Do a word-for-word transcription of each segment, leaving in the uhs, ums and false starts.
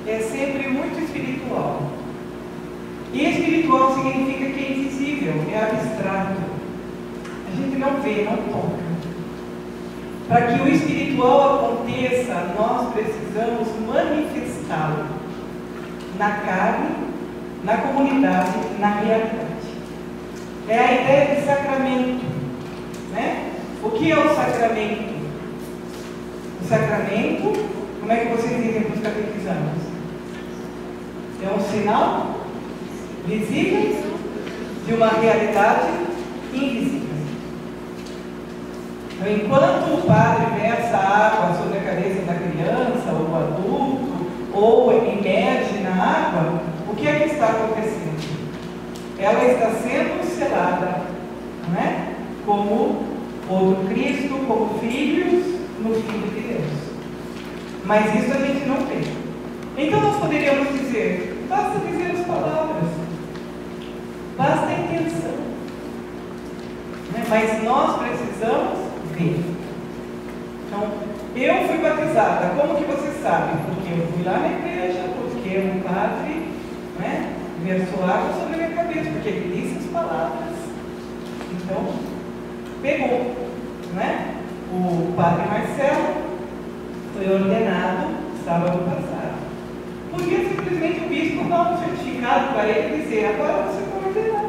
é sempre muito espiritual. E espiritual significa que é invisível, é abstrato. A gente não vê, não toca. Para que o espiritual aconteça, nós precisamos manifestá-lo na carne, na comunidade, na realidade. É a ideia de sacramento, né? O que é o sacramento? O sacramento, como é que vocês dizem para os catequizandos? É um sinal visível de uma realidade invisível. Então, enquanto o padre versa água sobre a cabeça da criança, ou do adulto, ou imerge na água, o que é que está acontecendo? Ela está sendo selada, não é? Como o do Cristo, como filhos no Filho de Deus. Mas isso a gente não vê. Então nós poderíamos dizer, basta dizer as palavras, basta a intenção, né? Mas nós precisamos ver. Então, eu fui batizada, como que você sabe? Porque eu fui lá na igreja, porque um padre, né, versou água sobre a minha cabeça, porque ele disse as palavras. Então, pegou, né? O padre Marcelo foi ordenado sábado passado. Podia simplesmente o bispo dar um certificado para ele e dizer, agora você foi ordenado.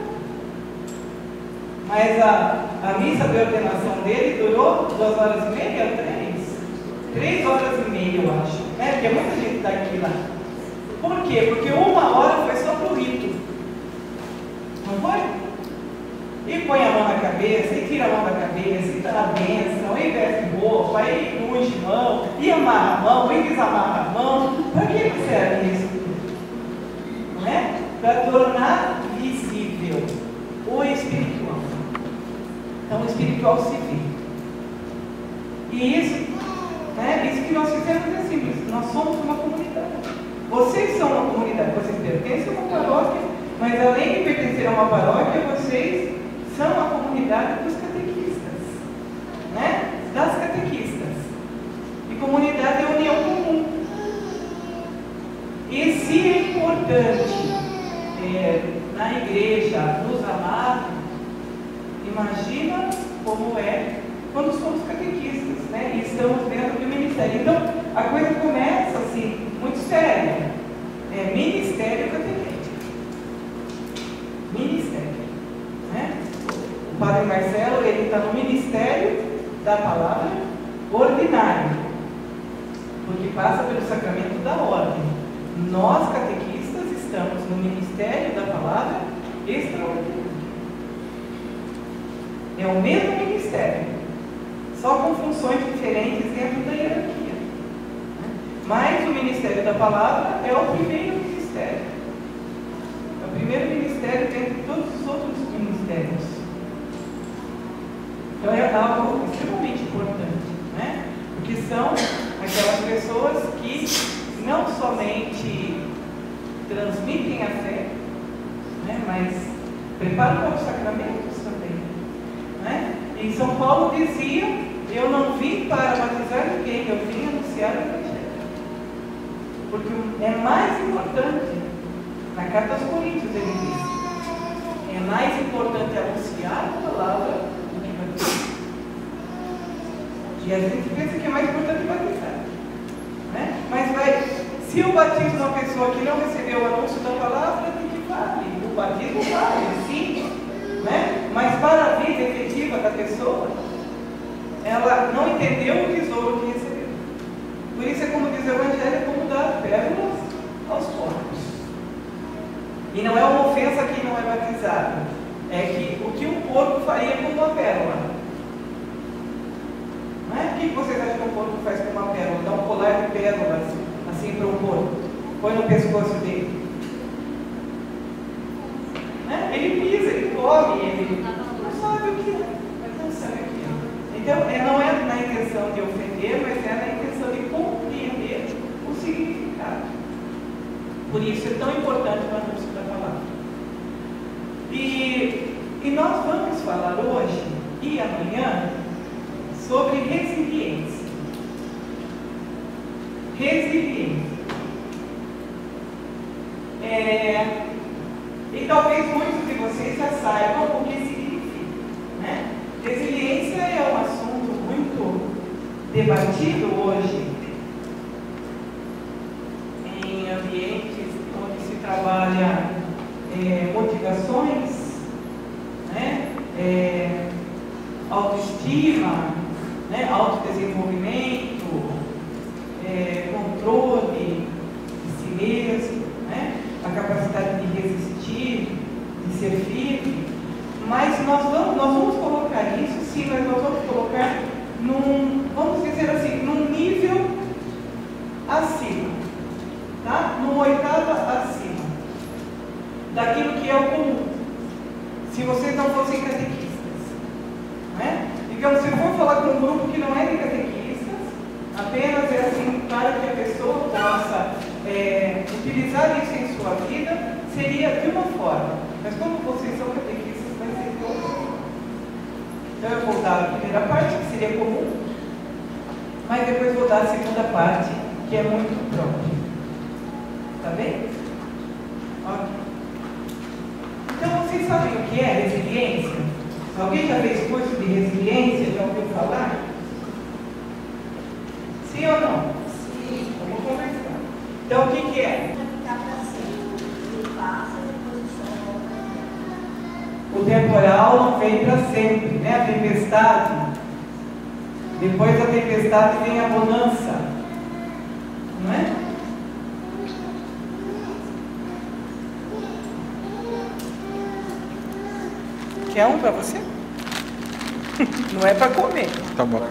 Mas a, a missa de ordenação dele durou duas horas e meia, três? Três horas e meia, eu acho. Né? Porque muita gente está aqui lá. Por quê? Porque uma hora foi só para o rito. Não foi? E põe a mão na cabeça, e tira a mão da cabeça, e dá a bênção, e veste roupa, e unge mão, e amarra a mão, e desamarra a mão. Para que serve isso? Não é? Para tornar visível o espiritual. Então o espiritual se vê. E isso, né, isso que nós fizemos é simples. Nós somos uma comunidade. Vocês são uma comunidade, vocês pertencem a uma paróquia, mas além de pertencer a uma paróquia, vocês são a comunidade dos catequistas, né? Das catequistas. E comunidade é união comum. E se é importante é, na igreja nos amar, imagina como é quando somos catequistas, né? E estamos dentro do ministério. Então, a coisa começa assim, muito séria. É ministério catequético. Ministério, né? O padre Marcelo, ele está no ministério da palavra ordinário, porque passa pelo sacramento da ordem. Nós, catequistas, estamos no ministério da palavra extraordinária. É o mesmo ministério, só com funções diferentes dentro da hierarquia. Mas o ministério da palavra é o primeiro ministério. É o primeiro ministério dentre todos os outros ministérios. Então é algo extremamente importante, né? Porque são aquelas pessoas que não somente transmitem a fé, né? Mas preparam para os sacramentos também, né? Em São Paulo dizia, eu não vim para batizar ninguém, eu vim anunciar o Evangelho. Porque é mais importante, na carta aos Coríntios ele diz, é mais importante anunciar a palavra do que batizar. E a gente pensa que é mais importante batizar, né? Mas vai, se o batismo de uma pessoa que não recebeu o anúncio da palavra, de que vale? O batismo vale, sim, né? Mas para a vida efetiva da pessoa, ela não entendeu o tesouro que recebeu. Por isso é como diz o Evangelho, é como dar pérolas aos porcos. E não é uma ofensa quem não é batizado, é que o que um porco faria com uma pérola. Não é? O que vocês acham que um porco faz com uma pérola? Dá um colar de pérolas assim para um porco, põe no pescoço dele. Né? Ele pisa, ele come, ele não sabe o que é, mas não sabe o que é. Então, é, não é na intenção de ofender, mas é na intenção de compreender o significado. Por isso é tão importante o anúncio da palavra. E, e nós vamos falar hoje e amanhã sobre resiliência. Resiliência. É, e talvez muitos de vocês já saibam o que significa, né? Resiliência é um assunto muito debatido hoje em ambientes onde se trabalha é, motivações, né? É, autoestima, né? Autodesenvolvimento, é, controle de si mesmo, né? A capacidade de resistir, de ser firme. Mas nós vamos, nós vamos colocar isso, sim, mas nós vamos colocar num, vamos dizer assim, num nível acima, tá? Numa oitava acima daquilo que é o comum. Se vocês não fossem catequistas, né? Digamos, se eu for falar com um grupo que não é de catequistas, apenas é assim para que a pessoa possa é, utilizar isso em sua vida, seria de uma forma. Mas como vocês são catequistas, vai ser de outra forma. Então eu vou dar a primeira parte, que seria comum, mas depois vou dar a segunda parte, que é muito própria. Tá bem? Ok. Então vocês sabem o que é resiliência? Alguém já fez curso de resiliência? Já ouviu falar? Sim ou não? Sim. Vamos conversar. Então o que, que é? O temporal não vem para sempre, né? A tempestade. Depois da tempestade vem a bonança. Não é? Quer um para você? Não é para comer. Tá bom.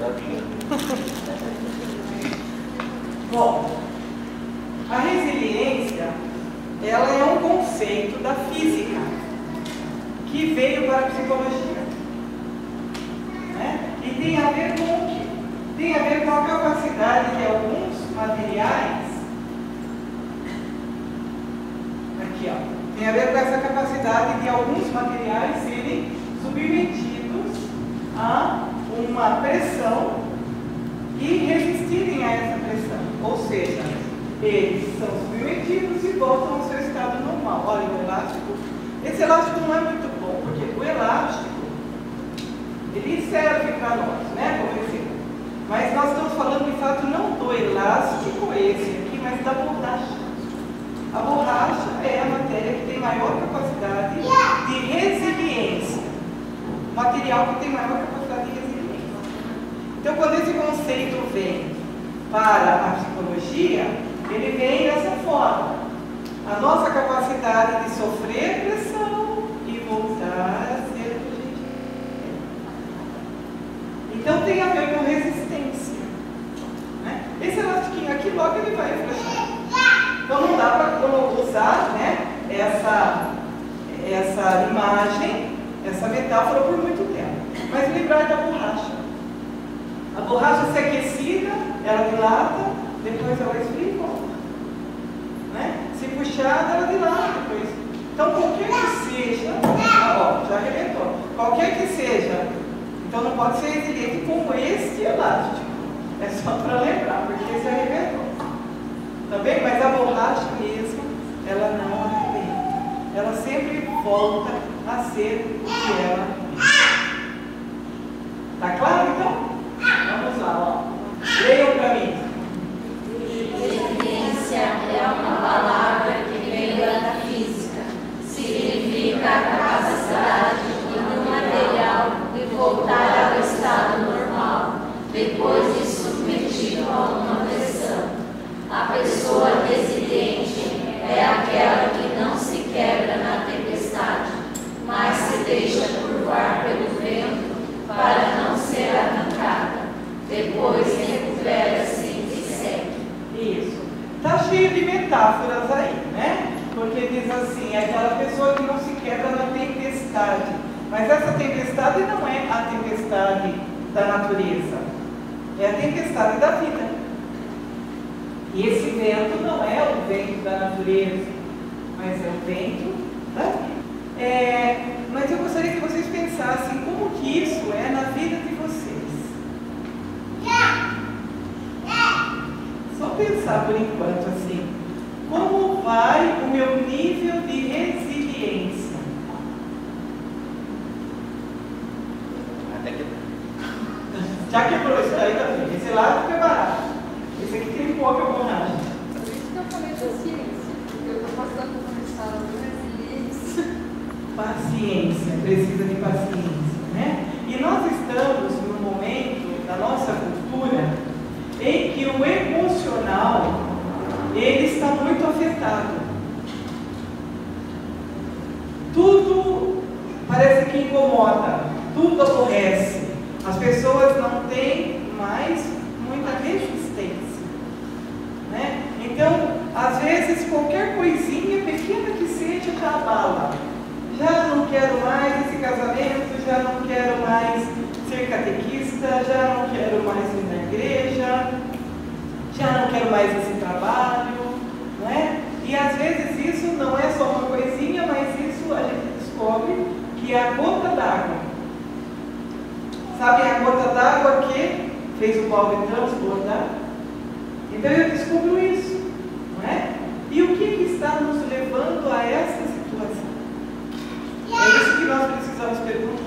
Bom, a resiliência, ela é um conceito da física que veio para a psicologia, né? E tem a ver com o quê? Tem a ver com a capacidade de alguns materiais, aqui ó, tem a ver com essa capacidade de alguns materiais serem submetidos a uma pressão e resistirem a essa pressão. Ou seja, eles são submetidos e voltam ao seu estado normal. Olha o elástico. Esse elástico não é muito bom, porque o elástico, ele serve para nós, né, como exemplo. Mas nós estamos falando de fato não do elástico esse aqui, mas da borracha. A borracha é a matéria que tem maior capacidade de resiliência. O material que tem maior capacidade de resiliência. Então, quando esse conceito vem para a psicologia, ele vem dessa forma. A nossa capacidade de sofrer pressão e voltar a ser o que a gente é. Então, tem a ver com resistência, né? Esse elastiquinho aqui, logo ele vai flechar. Então não dá para usar, né, essa, essa imagem, essa metáfora por muito tempo. Mas lembrar da borracha. A borracha, se aquecida, ela dilata, depois ela esfria e volta. Né? Se puxada, ela dilata depois. Então qualquer que seja, ah, ó, já arrebentou. Qualquer que seja, então não pode ser resiliente como este elástico. É só para lembrar, porque esse arrebentou. Tá bem? Mas a borracha mesmo, ela não arrebenta. Ela sempre volta a ser o que ela é. Tá claro então? Vamos lá, ó. Leiam para mim. Resiliência é uma palavra que vem da física. Significa a capacidade do material de voltar ao estado normal, depois de submetido a uma pressão. A pessoa resiliente é aquela que não se quebra na tempestade, mas se deixa curvar pelo vento para não ser arrancada. Depois recupera-se e segue. Isso. Está cheio de metáforas aí, né? Porque diz assim, é aquela pessoa que não se quebra na tempestade. Mas essa tempestade não é a tempestade da natureza. É a tempestade da vida. E esse vento não é o vento da natureza, mas é o vento da vida. É, mas eu gostaria que vocês pensassem como que isso é na vida de vocês. Só pensar por enquanto assim, como vai o meu nível de resiliência? Até que Já quebrou isso daí também. Esse lado fica barato. Esse aqui tem pouca borracha. Por isso que eu falei da ciência, porque eu estou passando por um estado de resiliência. Paciência, precisa de paciência, né? E nós estamos num momento da nossa cultura em que o emocional ele está muito afetado. Tudo parece que incomoda, tudo aborrece. As pessoas não têm mais muita resistência, né? Então, às vezes, qualquer coisinha pequena que seja já abala. Já não quero mais esse casamento, já não quero mais ser catequista, já não quero mais ir na igreja, já não quero mais esse trabalho, não é? E às vezes isso não é só uma coisinha, mas isso a gente descobre que é a gota d'água. Sabe a gota d'água que fez o balde transbordar? Então eu descubro isso, não é? E o que, que está nos levando a essa situação? É isso que nós precisamos perguntar.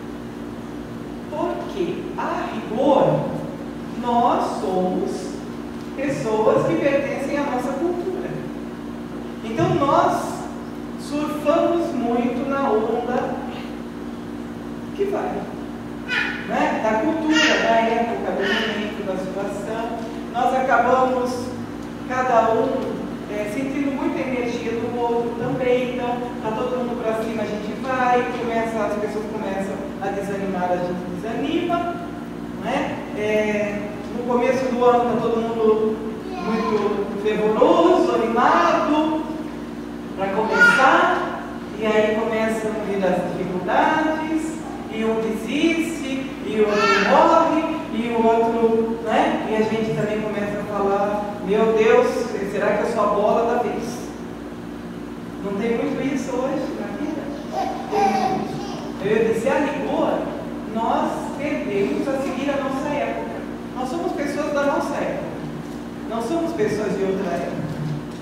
Porque, a rigor, nós somos pessoas que pertencem à nossa cultura. Então nós surfamos muito na onda que vai, né? Da cultura, da época, do momento, da situação. Nós acabamos, cada um, é, sentindo muita energia do outro também. Então, está todo mundo para cima, a gente vai, começa, as pessoas começam a desanimar, a gente desanima, né? É, no começo do ano está todo mundo muito fervoroso, animado para começar, e aí começam a vir as dificuldades, e um desiste, e o outro morre, e o outro, né? E a gente também começa a falar, meu Deus, será que eu sou a bola da vez? Não tem muito isso hoje na vida? Tem muito isso. Eu disse, a rigor, nós tendemos a seguir a nossa época. Nós somos pessoas da nossa época. Não somos pessoas de outra época.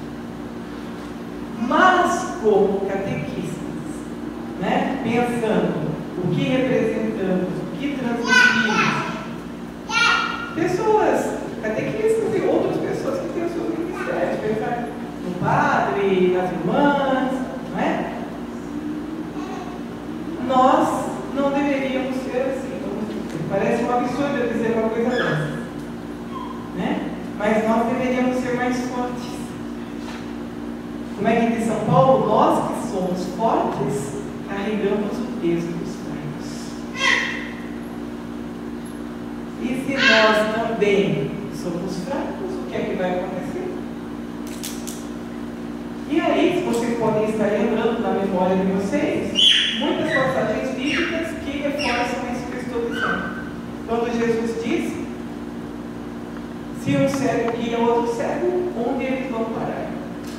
Mas, como catequistas, né? Pensando o que representamos, o que transmitimos, pessoas catequistas e outras pessoas que têm os seus ministérios, pensar no padre, nas irmãs, não é? Nós não deveríamos ser assim. Parece um absurdo eu dizer uma coisa dessa, né? Mas nós deveríamos ser mais fortes. Como é que diz São Paulo? Nós que somos fortes, carregamos o peso dos fracos. E se nós também somos fracos, o que é que vai acontecer? E aí, vocês podem estar lembrando na memória de vocês muitas passagens bíblicas que reforçam isso que eu estou dizendo. Quando Jesus disse, se um cego guia o outro cego, onde eles vão parar?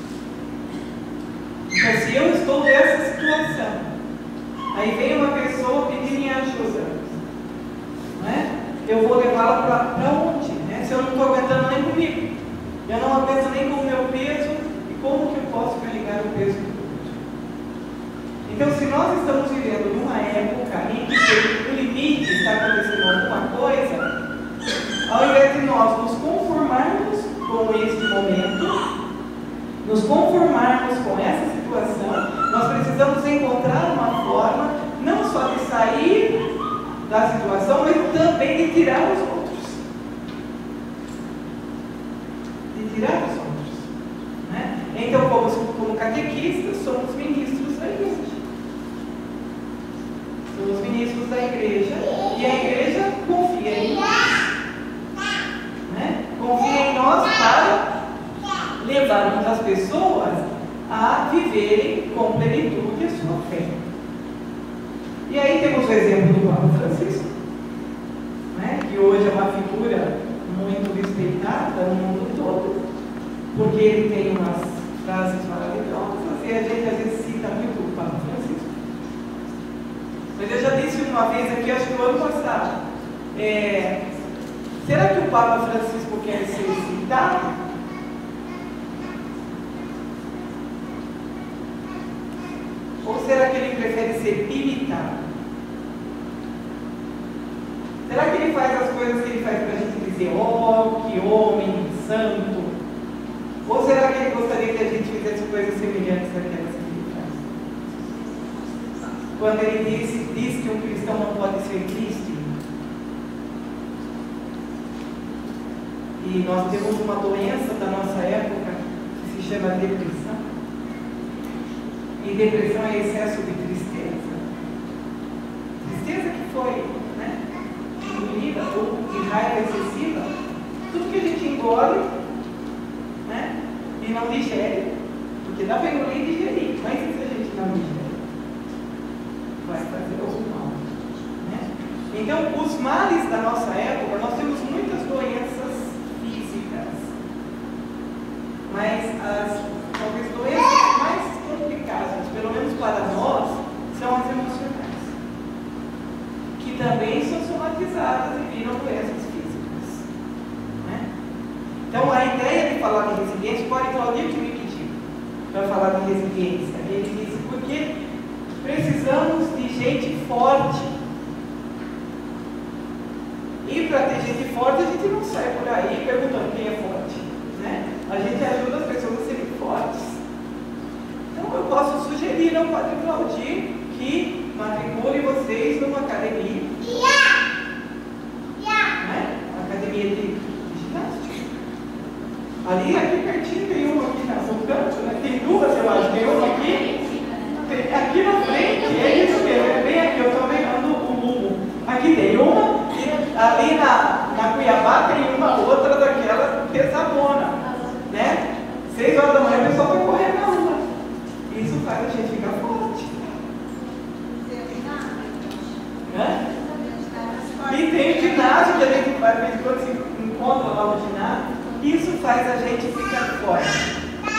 Então, se eu estou nessa situação, aí vem uma pessoa pedir minha ajuda, não é? Eu vou levá-la para onde? Né? Se eu não estou aguentando nem comigo, eu não aguento nem com o meu peso, e como que eu posso carregar o peso do outro? Então, se nós estamos vivendo numa época em que no limite está acontecendo alguma coisa, ao invés de nós nos conformarmos com este momento, nos conformarmos com essa situação, nós precisamos encontrar uma forma, não só de sair da situação, mas também de tirar os outros. De tirar os outros. Né? Então, como, como catequistas, somos ministros da igreja. Somos ministros da igreja e a igreja confia em nós. Né? Confia em nós para levarmos as pessoas a viverem com plenitude a sua fé. E aí temos o exemplo do Papa Francisco, né, que hoje é uma figura muito respeitada no mundo todo, porque ele tem umas frases maravilhosas e a gente às vezes cita muito o Papa Francisco. Mas eu já disse uma vez aqui, acho que no ano passado, é, será que o Papa Francisco quer ser citado? Ou será que ele prefere ser imitado? Será que ele faz as coisas que ele faz para a gente dizer, oh, que homem santo? Ou será que ele gostaria que a gente fizesse coisas semelhantes àquelas que ele faz? Quando ele diz, diz que um cristão não pode ser triste, e nós temos uma doença da nossa época que se chama depressão. E depressão é excesso de tristeza. Tristeza que foi, né, engolida, ou de raiva excessiva. Tudo que a gente engole, né, e não digere, porque dá para engolir e digerir, mas e se a gente não digere? Vai fazer o mal, né? Então, os males da nossa época, nós temos muitas doenças físicas, mas as talvez doenças mais complicadas, pelo menos para nós, são as emocionais, que também são somatizadas e viram doenças físicas, né? Então, a ideia de falar de resiliência, pode Claudio que me pediu para falar de resiliência. Ele disse, porque precisamos de gente forte. E para ter gente forte, a gente não sai por aí perguntando quem é forte, né? A gente ajuda as pessoas a serem fortes. Então, eu posso sugerir ao Padre Claudio que matricule vocês numa academia, né? Academia de, de ginástica. Ali, aqui pertinho, tem uma aqui no canto, né? Tem duas, eu acho. Tem uma aqui, tem, aqui na frente, é isso mesmo, é bem aqui, eu estou pegando o rumo. Aqui tem uma, e ali na, na Cuiabá tem uma outra daquela pesadona, né? Seis horas da manhã o pessoal vai correr na rua. Isso faz a gente ficar forte. Né? E tem o ginásio que a gente vai, quando se encontra lá no ginásio, isso faz a gente ficar forte.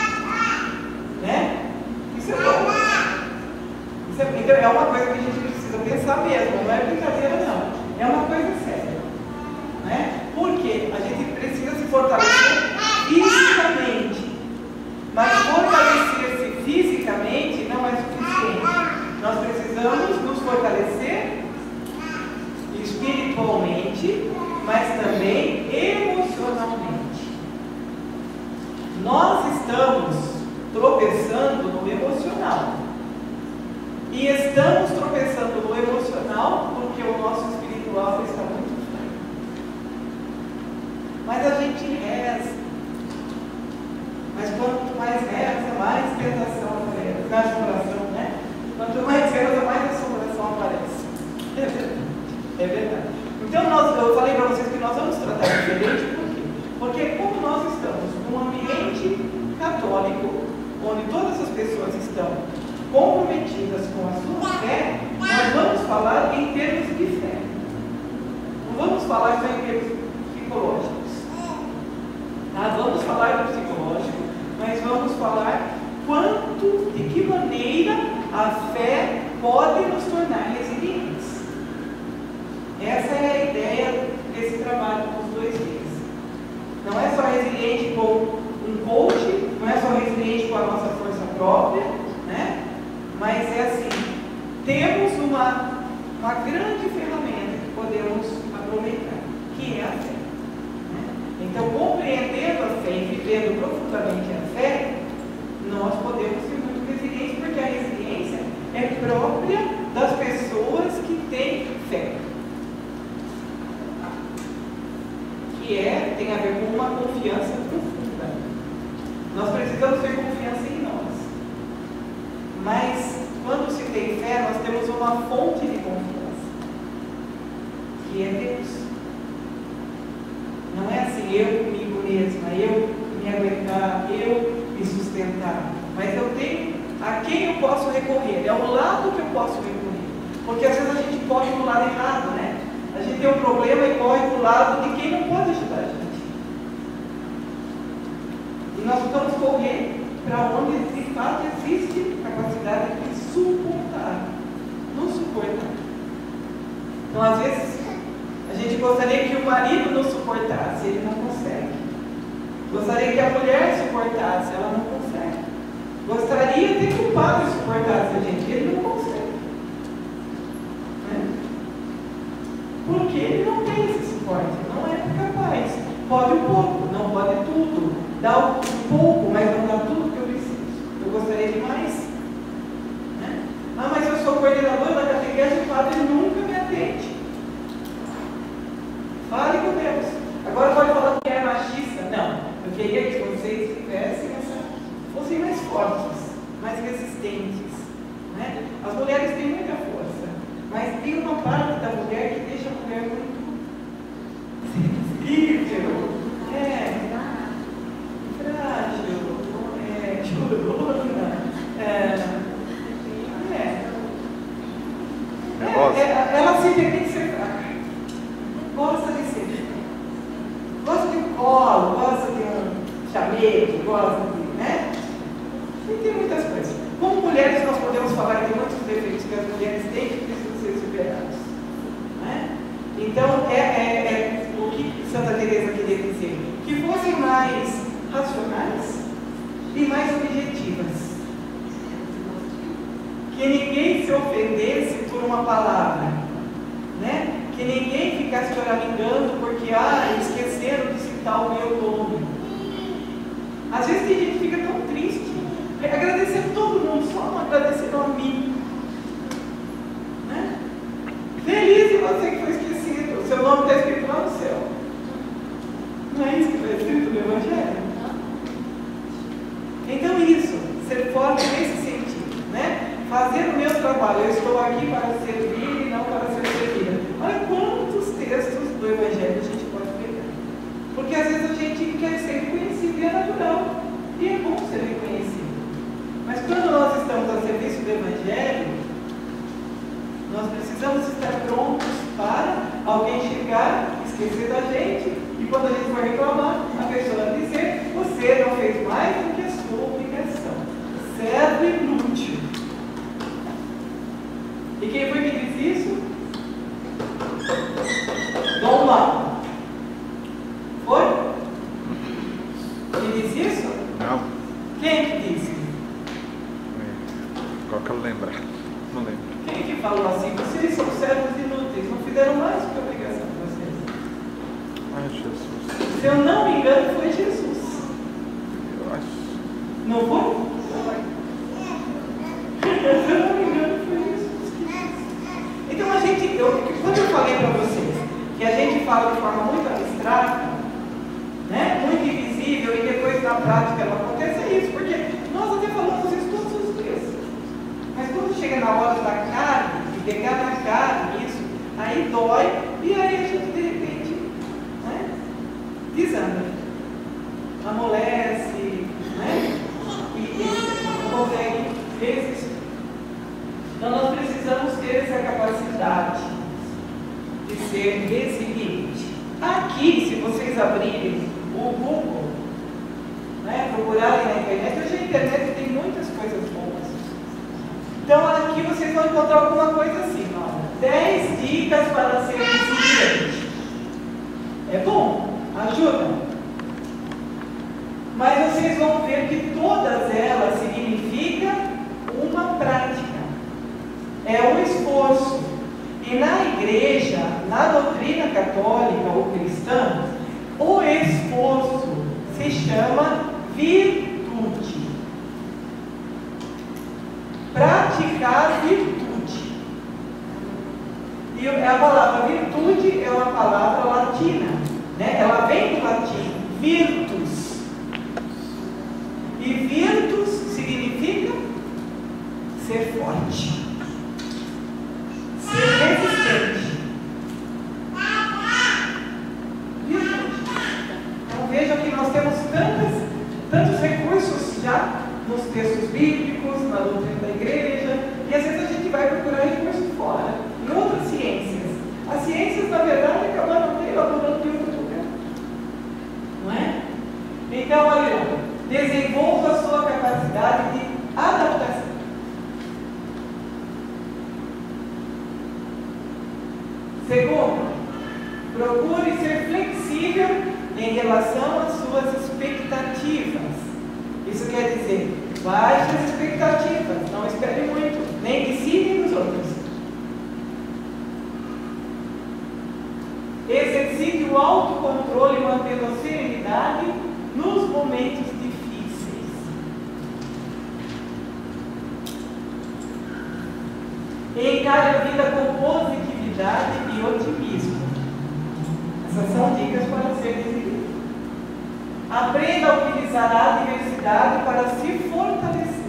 Né? Isso é bom. Isso é, então é uma coisa que a gente precisa pensar mesmo, não é brincadeira não. É uma coisa séria. Né? Porque a gente precisa se fortalecer fisicamente. Mas fortalecer-se fisicamente não é suficiente. Nós precisamos nos fortalecer espiritualmente, mas também emocionalmente. Nós estamos tropeçando no emocional. E estamos tropeçando no emocional porque o nosso espiritual está muito fraco. Mas a gente reza. Mas quanto mais reza, mais tentação aparece. Na assombração, né? Quanto mais reza, mais assombração aparece. É verdade. É verdade. Então, nós, eu falei para vocês que nós vamos tratar diferente, por quê? Porque como nós estamos num ambiente católico, onde todas as pessoas estão comprometidas com a sua fé, nós vamos falar em termos de fé. Não vamos falar só em termos psicológicos. Tá? Vamos falar do psicológico, mas vamos falar quanto, de que maneira a fé pode nos tornar resilientes. Essa é a ideia desse trabalho dos dois dias. Não é só resiliente com um coach, não é só resiliente com a nossa força própria, né? Mas é assim, temos uma, uma grande ferramenta que podemos aproveitar, que é a fé. Né? Então, compreendendo a fé e vivendo profundamente a fé, nós podemos ser muito resilientes, porque a resiliência é própria das pessoas que têm fé. Que é, tem a ver com uma confiança profunda. Nós precisamos ter confiança em nós. Mas, quando se tem fé, nós temos uma fonte de confiança, que é Deus. Não é assim, eu comigo mesma, eu me aguentar, eu me sustentar. Mas eu tenho a quem eu posso recorrer, é o lado que eu posso recorrer. Porque às vezes a gente corre para o lado errado, né? A gente tem um problema e corre para o lado de quem não pode ajudar a gente. E nós vamos correr para onde de fato existe capacidade de suportar, nos suportar. Então, às vezes, a gente gostaria que o marido nos suportasse, ele não consegue. Gostaria que a mulher suportasse, ela não consegue. Gostaria de que o padre suportasse a gente, ele não consegue. Né? Porque ele não tem esse suporte, não é capaz. Pode um pouco, não pode tudo. Dá um pouco, mas não dá tudo que eu preciso. Eu gostaria de mais. Né? Ah, mas eu sou coordenador da catequese, o padre nunca me atende. Fale com Deus. Agora pode falar que é machista. Não, eu queria que vocês tivessem essa, fossem mais fortes, mais resistentes. Né? As mulheres têm muita força, mas tem uma parte da mulher que deixa a mulher muito sensível, é, frágil, é, chorona, é, é, é, é, ela se permite ser fraca, gosta de ser, gosta de um colo, gosta de um chamego, gosta de, né? E tem muitas coisas. Como mulheres, nós podemos falar de muitos defeitos que as mulheres têm que precisam ser superados. Né? Então, é, é, é o que Santa Teresa queria dizer. Que fossem mais racionais e mais objetivas. Que ninguém se ofendesse por uma palavra. Né? Que ninguém ficasse choramingando porque, ah, esqueceram de citar o meu nome. Às vezes tem gente que fica tão triste, agradecendo todo mundo, só não agradecendo a mim. Né? Feliz de você que foi esquecido, o seu nome está escrito lá no céu. Não é isso que está escrito no Evangelho? Então isso, ser forte nesse sentido, né? Fazer o meu trabalho, eu estou aqui para servir e não para ser servida. Olha quantos textos do Evangelho a gente pode pegar. Porque às vezes a gente quer ser reconhecido e é natural. E é bom ser reconhecido. Mas quando nós estamos a serviço do Evangelho, nós precisamos estar prontos para alguém chegar, esquecer da gente, e quando a gente for reclamar, a pessoa dizer: você não fez mais do que a sua obrigação. Servo inútil. E quem foi que disse isso? Dom Juan. Foi? Quem disse isso? Não. Quem que disse? Qual que eu lembro? Não lembro. Quem que falou assim? Vocês são servos inúteis, não fizeram mais do que a obrigação de vocês. Ai, Jesus. Se eu não me engano, foi Jesus. Eu acho. Não foi? Se eu não me engano, foi Jesus que disse. Então a gente, eu, quando eu falei para vocês que a gente fala de forma muito abstrata, né, muito invisível, e depois na prática não acontece, é isso, porque nós até falamos isso todos os dias. Mas quando chega na hora da carne, de pegar na carne isso, aí dói, e aí a gente de repente, né, desanda, amolece, né, e, e não consegue resistir. Então nós precisamos ter essa capacidade de ser resiliente. Aqui, se vocês abrirem o Google, né, procurarem na internet, hoje a internet tem muitas coisas boas. Então aqui vocês vão encontrar alguma coisa assim, olha, dez dicas para ser resiliente. É bom, ajuda. Mas vocês vão ver que todas elas significam uma prática. É um esforço. E na igreja, na doutrina católica ou cristã, o esforço se chama virtude. Praticar virtude. E a palavra virtude é uma palavra latina, né? Ela vem do latim, virtus. E virtus significa ser forte, ser resistente. Virtude. Então vejam que nós temos tantas, tantos recursos já nos textos bíblicos, na doutrina da igreja, e às vezes a gente vai procurar recursos fora, em outras ciências. As ciências, na verdade, acabaram até elaborando em outro lugar. Não é? Então, olha, desenvolva a sua capacidade de adaptação. Segundo, procure ser flexível em relação às suas expectativas. Isso quer dizer, baixas expectativas, não espere muito, nem de si nem dos outros. Exercite o autocontrole mantendo a serenidade nos momentos difíceis. Encare a vida com positividade e otimismo. Essas são dicas para ser resiliente. Aprenda a utilizar a adversidade para se fortalecer.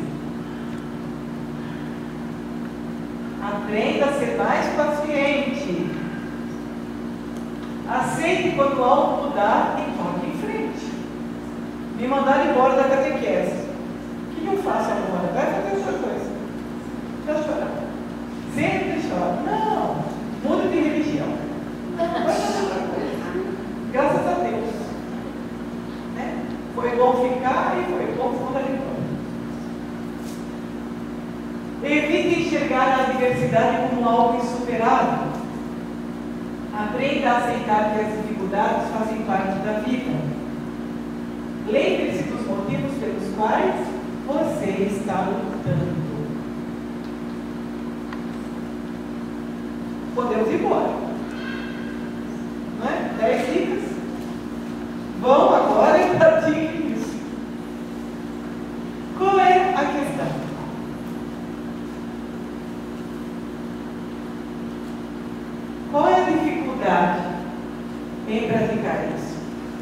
Aprenda a ser mais paciente. Aceite quando algo mudar e toque em frente. Me mandaram embora da catequese. O que eu faço agora? Vai fazer outra coisa. Vai chorar. Sempre chora. Não. Muda de religião. Vai fazer outra coisa. Graças a Deus. Né? Foi bom ficar e foi bom mandar embora. Evite enxergar a adversidade como algo insuperável. Aprenda a aceitar que as dificuldades fazem parte da vida. Lembre-se dos motivos pelos quais você está lutando. Podemos ir embora. Não é? Dez dicas. Vão agora e pratiquem isso. Qual é a questão? Qual é a dificuldade em praticar isso?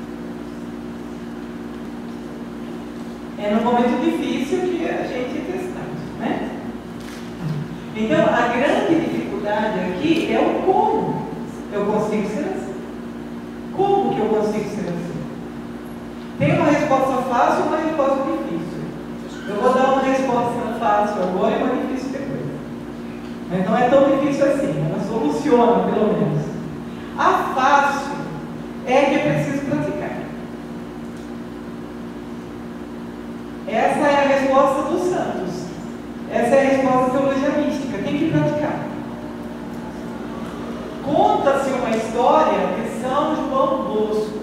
É no momento difícil que a gente é testado, né? Então, a grande dificuldade aqui é o como eu consigo ser assim. Como que eu consigo ser assim? Tem uma resposta fácil e uma resposta difícil. Eu vou dar uma resposta fácil agora e uma difícil depois. Mas não é tão difícil assim, ela soluciona pelo menos. A fácil é que é preciso praticar. Essa é a resposta dos santos. Essa é a resposta da teologia mística. Tem que praticar. Conta-se uma história de São João Bosco.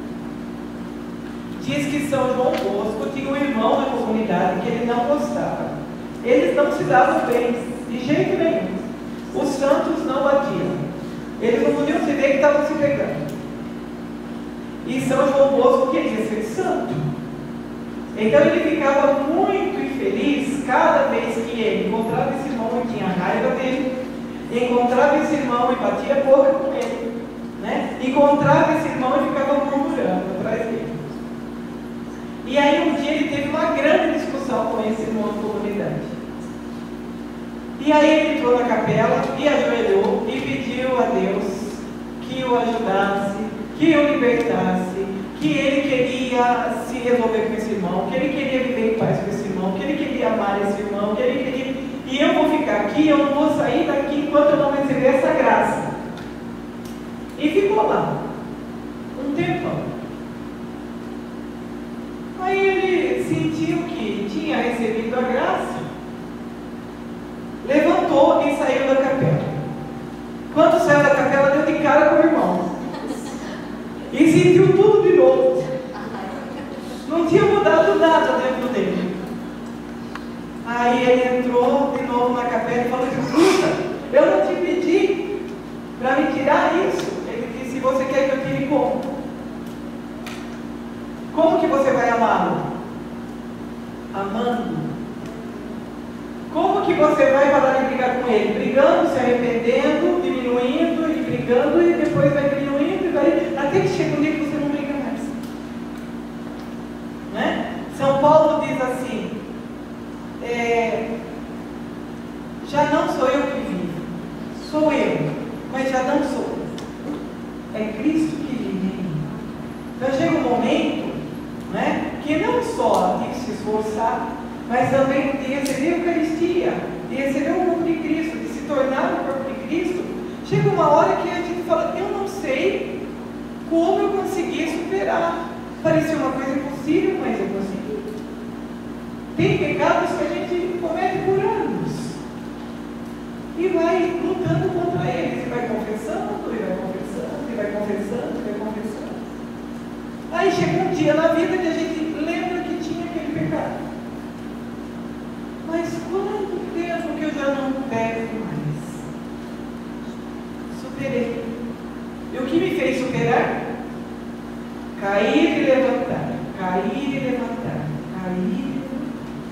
Diz que São João Bosco tinha um irmão na comunidade que ele não gostava. Eles não se davam bem, de jeito nenhum. Os santos não batiam. Eles não podiam se ver que estavam se pegando. E São João Bosco queria ser santo. Então ele ficava muito infeliz cada vez que ele encontrava esse irmão e tinha raiva dele, encontrava esse irmão e batia a boca com ele, né? Encontrava esse irmão e ficava murmurando atrás dele. E aí um dia ele teve uma grande discussão com esse irmão de comunidade. E aí ele entrou na capela e ajoelhou e pediu a Deus que o ajudasse, que o libertasse, que ele queria se resolver com esse irmão, que ele queria viver em paz com esse irmão, que ele queria amar esse irmão, que ele queria... E eu vou ficar aqui, eu não vou sair daqui enquanto eu não receber essa graça. E ficou lá, um tempão. Aí ele sentiu que tinha recebido a graça, levantou e saiu da capela. Quando saiu da capela, deu de cara com o irmão. E sentiu tudo de novo. Não tinha mudado nada dentro dele. Aí ele entrou de novo na capela e falou: escuta, eu não te pedi para me tirar isso. Ele disse: você quer que eu tire como? Como que você vai amá-lo? Amando. Como que você vai parar de brigar com ele? Brigando, se arrependendo, diminuindo e brigando, e depois vai diminuindo e vai... até que chega um dia que você não briga mais. Né? São Paulo diz assim: é, já não sou eu que vivo, sou eu, mas já não sou. É Cristo que vive em mim. Então chega um momento, né, que não só tem que se esforçar, mas também de receber a Eucaristia, de receber o corpo de Cristo, de se tornar o corpo de Cristo. Chega uma hora que a gente fala: eu não sei como eu consegui superar. Parecia uma coisa impossível, mas eu consegui. Tem pecados que a gente comete por anos e vai lutando contra eles, e vai confessando, e vai confessando, e vai confessando, e vai confessando. Aí chega um dia na vida que a gente lembra que tinha aquele pecado. Mas quanto tempo que eu já não pego mais? Superei. E o que me fez superar? Cair e levantar, cair e levantar, cair e levantar.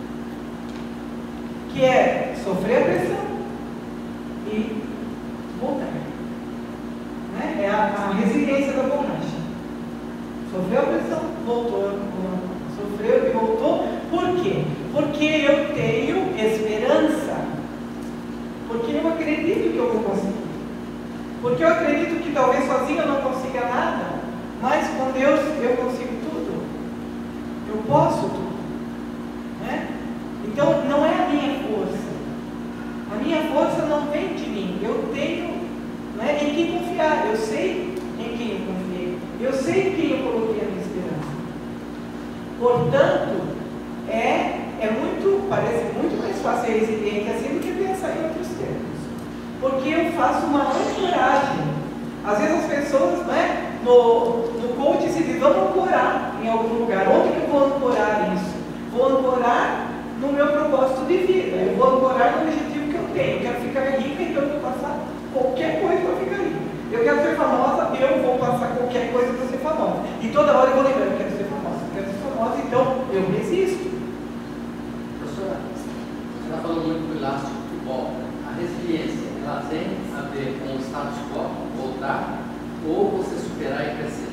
Que é sofrer a pressão e voltar. Né? É a, a resiliência da borracha. Sofreu a pressão, voltou. Sofreu e voltou. Por quê? Porque eu tenho esperança. Porque eu acredito que eu vou conseguir. Porque eu acredito que talvez sozinho eu não consiga nada. Mas com Deus eu consigo tudo. Eu posso tudo. Né? Então não é a minha força. A minha força não vem de mim. Eu tenho, né, em quem confiar. Eu sei em quem eu confiei. Eu sei em quem eu coloquei a minha esperança. Portanto, é, é muito, parece muito mais fácil ser resiliente assim do que pensar em outros termos. Porque eu faço uma ancoragem. Às vezes as pessoas, né? No, no coach se diz, vamos ancorar em algum lugar. Onde que eu vou ancorar isso? Vou ancorar no meu propósito de vida. Eu vou ancorar no objetivo que eu tenho. Eu quero ficar rica, então eu vou passar qualquer coisa para ficar rica. Eu quero ser famosa, eu vou passar qualquer coisa para ser famosa. E toda hora eu vou lembrar, eu quero ser famosa, eu quero ser famosa, então eu resisto. Professora, você está falando muito do elástico que volta. A resiliência, ela tem a ver com o status quo, voltar, ou você superar e crescer?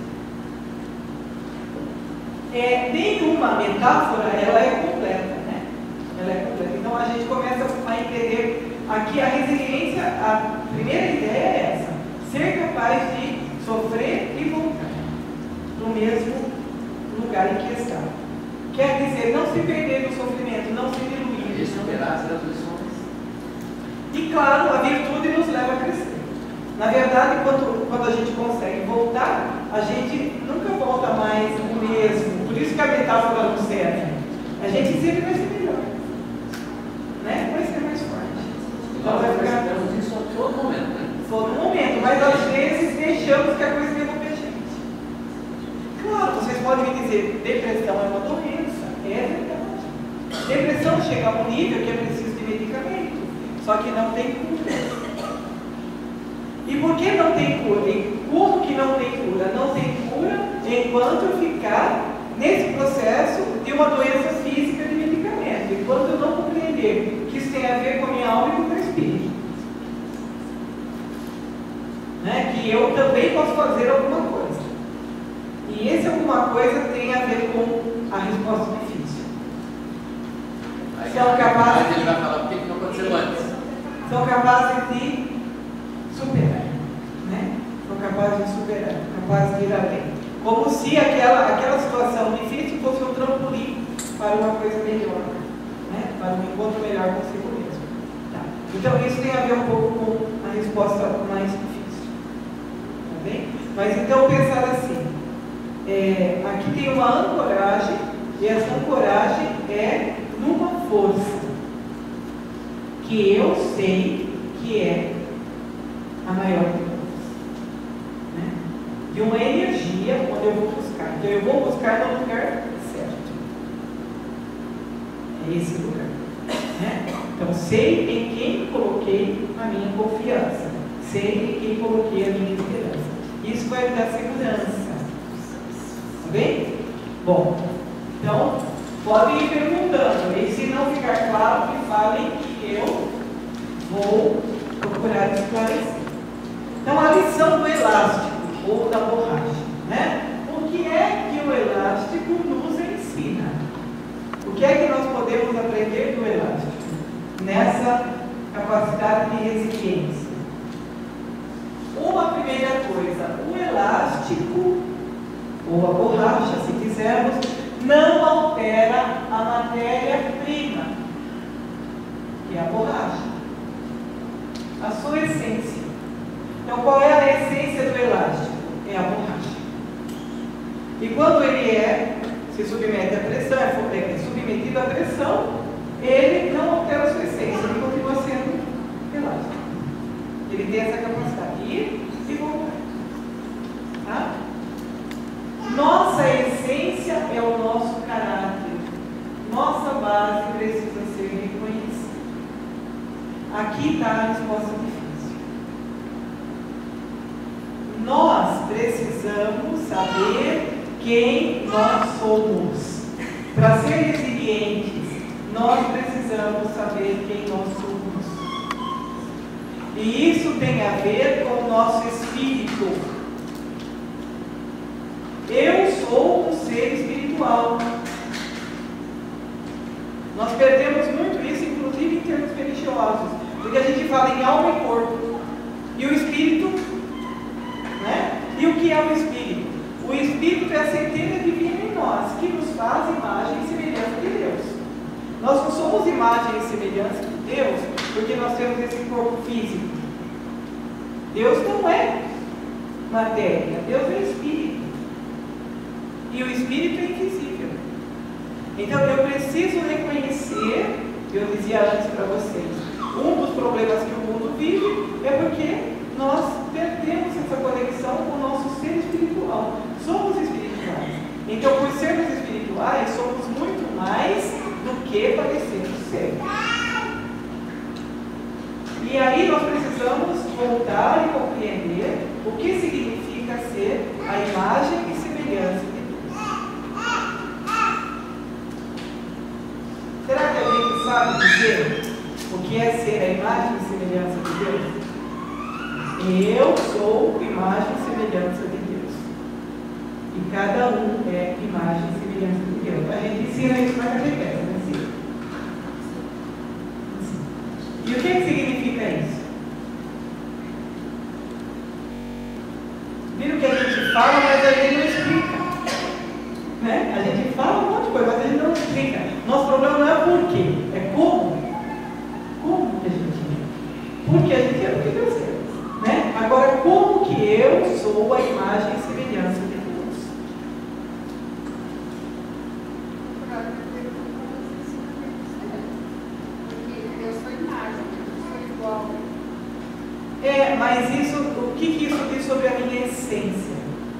É, nenhuma metáfora, ela é completa, né? Ela é completa. Então a gente começa a entender aqui a resiliência, a primeira ideia é essa, ser capaz de sofrer e voltar no mesmo lugar em que está. Quer dizer, não se perder no sofrimento, não se diluir. E superar as restrições. E claro, a virtude nos leva a crescer. Na verdade, quando, quando a gente consegue voltar, a gente nunca volta mais o mesmo. Por isso que a metáfora não serve. A gente sempre vai ser melhor. Né? Vai ser mais forte. Então vai ficar... Nós isso a todo momento, né? Todo momento, mas às vezes deixamos que a coisa derrube a gente. Claro, vocês podem me dizer, depressão é uma doença. É verdade. Depressão chega a um nível que é preciso de medicamento. Só que não tem cura. E por que não tem cura? E como que não tem cura? Não tem cura enquanto eu ficar nesse processo de uma doença física de medicamento. Enquanto eu não compreender que isso tem a ver com a minha alma e com o meu espírito. Né? Que eu também posso fazer alguma coisa. E esse alguma coisa tem a ver com a resposta difícil. Aí, São capazes ele vai falar o que não aconteceu antes. São capazes de superar, né? São capazes de superar, capazes de ir além. Como se aquela, aquela situação difícil fosse um trampolim para uma coisa melhor, né? Para um encontro melhor consigo mesmo. Tá. Então isso tem a ver um pouco com a resposta mais difícil. Tá bem? Mas então pensar assim, é, aqui tem uma ancoragem, e essa ancoragem é numa força que eu sei que é a maior de todas, né? De uma energia onde eu vou buscar. Então eu vou buscar no lugar certo. É esse lugar, né? Então sei em quem coloquei a minha confiança, sei em quem coloquei a minha esperança. Isso vai me dar segurança. Tá bem? Bom, então podem ir perguntando, e se não ficar claro, me falem que eu vou procurar esclarecer. Então, a lição do elástico, ou da borracha, né? O que é que o elástico nos ensina? O que é que nós podemos aprender do elástico? Nessa capacidade de resiliência. Uma primeira coisa, o elástico, ou a borracha, se quisermos, não altera a matéria-prima, que é a borracha, a sua essência. Então, qual é a essência do elástico? É a borracha. E quando ele é, se submete à pressão, é submetido à pressão, ele não altera a sua essência, ele continua sendo elástico. Ele tem essa capacidade de ir e voltar. Tá? Nossa essência é o nosso caráter. Nossa base precisa ser reconhecida. aqui está a resposta difícil. Nós precisamos saber quem nós somos. Para ser resilientes, nós precisamos saber quem nós somos. E isso tem a ver com o nosso espírito. Eu sou um ser espiritual. Nós perdemos muito isso, inclusive em termos religiosos, porque a gente fala em alma e corpo. E o espírito, né? E o que é o espírito? O espírito é a centelha divina em nós, que nos faz imagem e semelhança de Deus. Nós não somos imagem e semelhança de Deus porque nós temos esse corpo físico. Deus não é matéria, Deus é espírito. E o espírito é invisível. Então eu preciso reconhecer, eu dizia antes para vocês, um dos problemas que o mundo vive é porque nós perdemos essa conexão com o nosso ser espiritual. Somos espirituais. Então, por sermos espirituais, somos muito mais do que parecemos ser. E aí nós precisamos voltar e compreender o que significa ser a imagem e semelhança de Deus. Será que alguém sabe dizer o que é ser a imagem e semelhança de Deus? Eu sou imagem e semelhança de Deus. E cada um é imagem e semelhança de Deus. A gente ensina isso na catequese, né? Sim. E o que, que significa isso? Viram que a gente fala, mas a gente não explica. Né? A gente fala um monte de coisa, mas a gente não explica. Nosso problema não é por quê, é como. Como que a gente é? Porque a gente é o que Deus é. Né? Agora, como que eu sou a imagem e semelhança de Deus? Porque eu sou imagem, eu sou igual. É, mas isso, o que, que isso diz sobre a minha essência?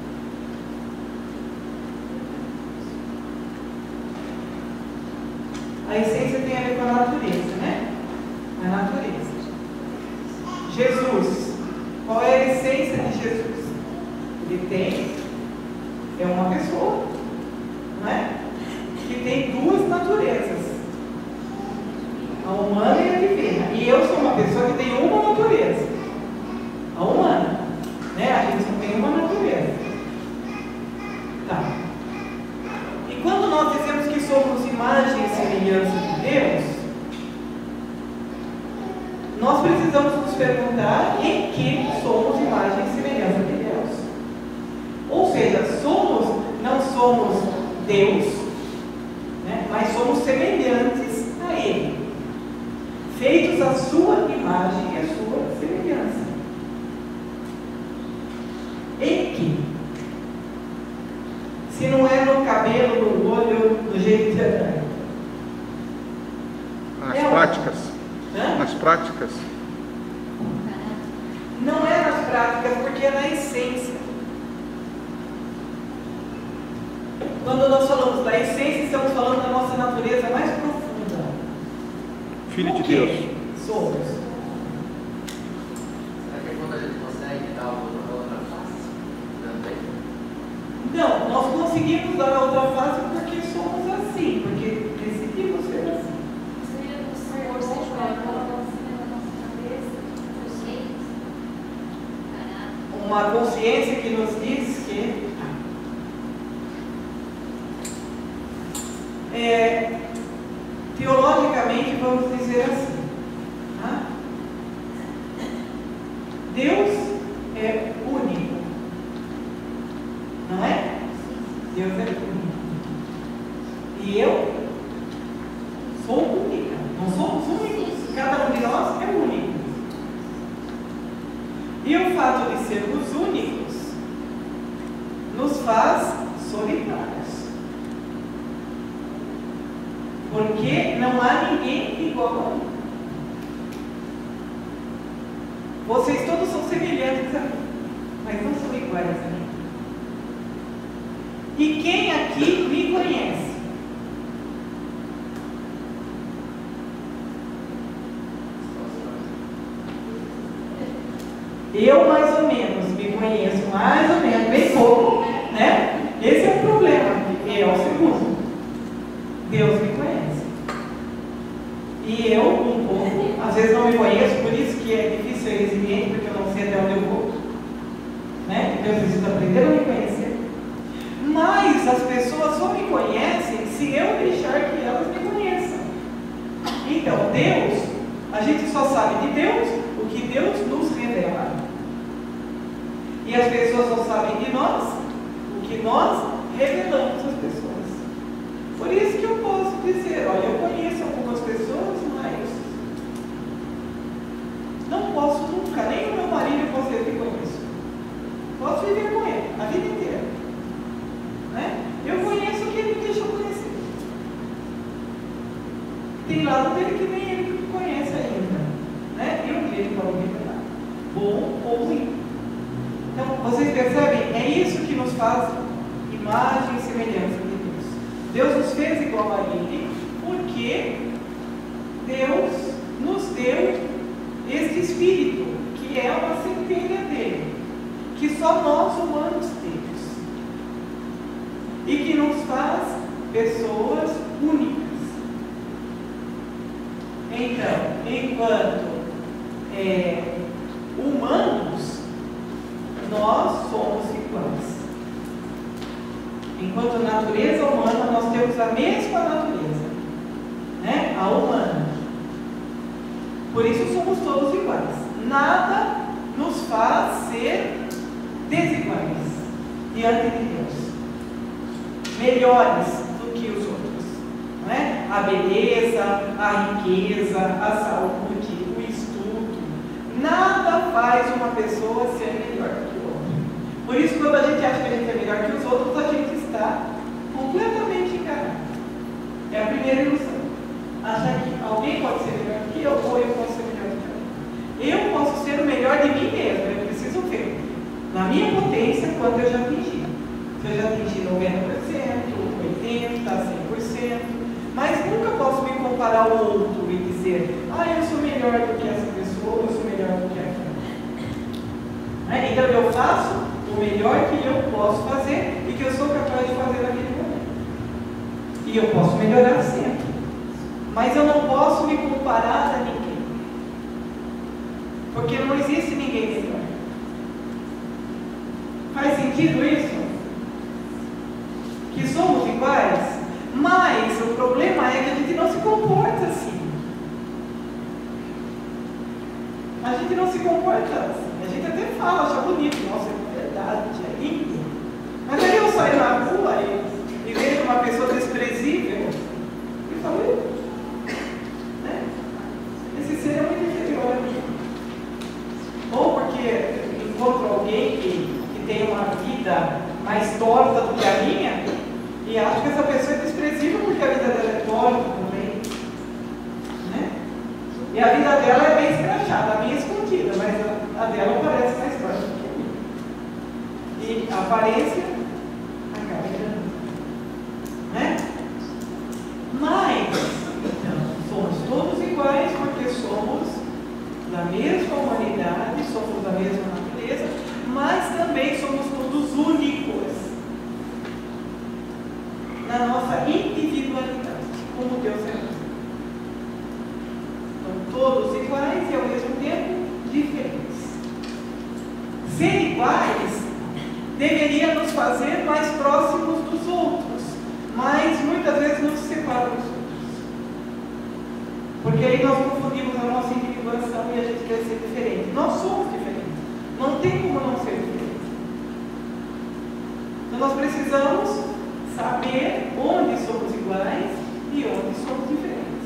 A essência tem a ver com a natureza, né? A natureza. Jesus. Qual é a essência de Jesus? Ele tem, é uma pessoa, não é? Que tem duas naturezas, a humana e a divina. E eu sou uma pessoa que tem uma natureza, a humana, né? A gente só tem uma natureza. Tá. E quando nós dizemos que somos imagem e semelhança de Deus, nós precisamos nos perguntar em que somos imagem e semelhança de Deus. Ou seja, somos, não somos Deus, né, mas somos semelhantes a Ele, feitos à sua imagem e à sua semelhança. Em que? Se não é no cabelo, no olho, no jeito de andar. Nas é práticas. Hã? Nas práticas. Não é nas práticas, porque é na essência. Quando nós falamos da essência, estamos falando da nossa natureza mais profunda. Filho de O que Deus. somos. Será que é quando a gente consegue dar a outra face também? Não, nós conseguimos dar a outra face porque somos assim, porque decidimos ser assim. Uma consciência que nos diz que é, teologicamente vamos dizer assim, tá? Deus é único, não é? Deus é único. E eu sou única, não somos únicos, cada um de nós é único. E o fato de sermos únicos nos faz solitários. Porque não há ninguém igual a mim. Vocês todos são semelhantes a mim, mas não são iguais a mim. E quem aqui me conhece? Eu mais ou menos me conheço, mais ou menos, bem pouco, né? Esse é o problema, é o segundo. Deus me conhece. E eu, um pouco, às vezes não me conheço, por isso que é difícil ser resiliente, porque eu não sei até onde eu vou. Né? Então eu preciso aprender a me conhecer. Mas as pessoas só me conhecem se eu deixar que elas me conheçam. Então, Deus, a gente só sabe de Deus o que Deus nos revela. E as pessoas só sabem de nós o que nós revelamos às pessoas. Por isso que eu posso dizer, olha, eu conheço algumas pessoas, mas não posso nunca, nem o meu marido eu posso dizer que conheço. Posso viver com ele a vida inteira. Né? Eu conheço o que ele me deixou conhecer. Tem lado dele que nem ele conhece ainda. Né? E um dia ele pode revelar, bom ou ruim. Então, vocês percebem? É isso que nos faz imagem e semelhança de Deus. Deus nos fez igual a Ele, porque Deus nos deu este Espírito, que é uma centelha dele, que só nós humanos temos, e que nos faz pessoas únicas. Então, enquanto é, humanos, nós somos iguais. Enquanto natureza humana, nós temos a mesma natureza, né? A humana. Por isso somos todos iguais. Nada nos faz ser desiguais diante de Deus, melhores do que os outros, não é? A beleza, a riqueza, a saúde, o estudo, nada faz uma pessoa ser melhor do que o outro. Por isso, quando a gente acha que a gente é melhor que os outros, a gente está completamente enganado. É a primeira ilusão. Achar que alguém pode ser melhor do que eu, ou eu posso ser melhor do que eu. Eu posso ser o melhor de mim mesmo, eu preciso ver na minha potência quanto eu já atingi. Se eu já atingi noventa por cento, oitenta por cento, cem por cento, mas nunca posso me comparar ao outro e dizer, ah, eu sou melhor do que essa pessoa, eu sou melhor do que aquela. Né? Então eu faço o melhor que eu posso fazer e que eu sou capaz de fazer naquele momento. E eu posso melhorar sempre. Mas eu não posso me comparar a ninguém. Porque não existe ninguém melhor. Faz sentido isso? Que somos iguais? Mas o problema é que a gente não se comporta assim. A gente não se comporta assim. A gente até fala, acha bonito, nossa, é verdade, é lindo. Mas aí eu saio na rua e, e vejo uma pessoa desprezível e falo, né? Esse ser é muito inferior a mim. Ou porque encontro alguém que, que tem uma vida mais torta do que a minha e acho que essa pessoa é desprezível porque a vida dela é torta também. Né? E a vida dela é bem escrachada, a minha é escondida, mas a, a dela parece mais forte do que a minha. E a aparência acaba enganando. Né? Mas, então, somos todos iguais porque somos da mesma humanidade, somos da mesma natureza, mas também somos todos únicos na nossa individualidade, como Deus é. Então, todos iguais e ao mesmo tempo diferentes. Ser iguais deveria nos fazer mais próximos dos outros, mas muitas vezes nos separa dos outros. Porque aí nós confundimos a nossa individuação e a gente quer ser diferente. Nós somos diferentes. Não tem como não ser diferente. Então nós precisamos saber onde somos iguais e onde somos diferentes.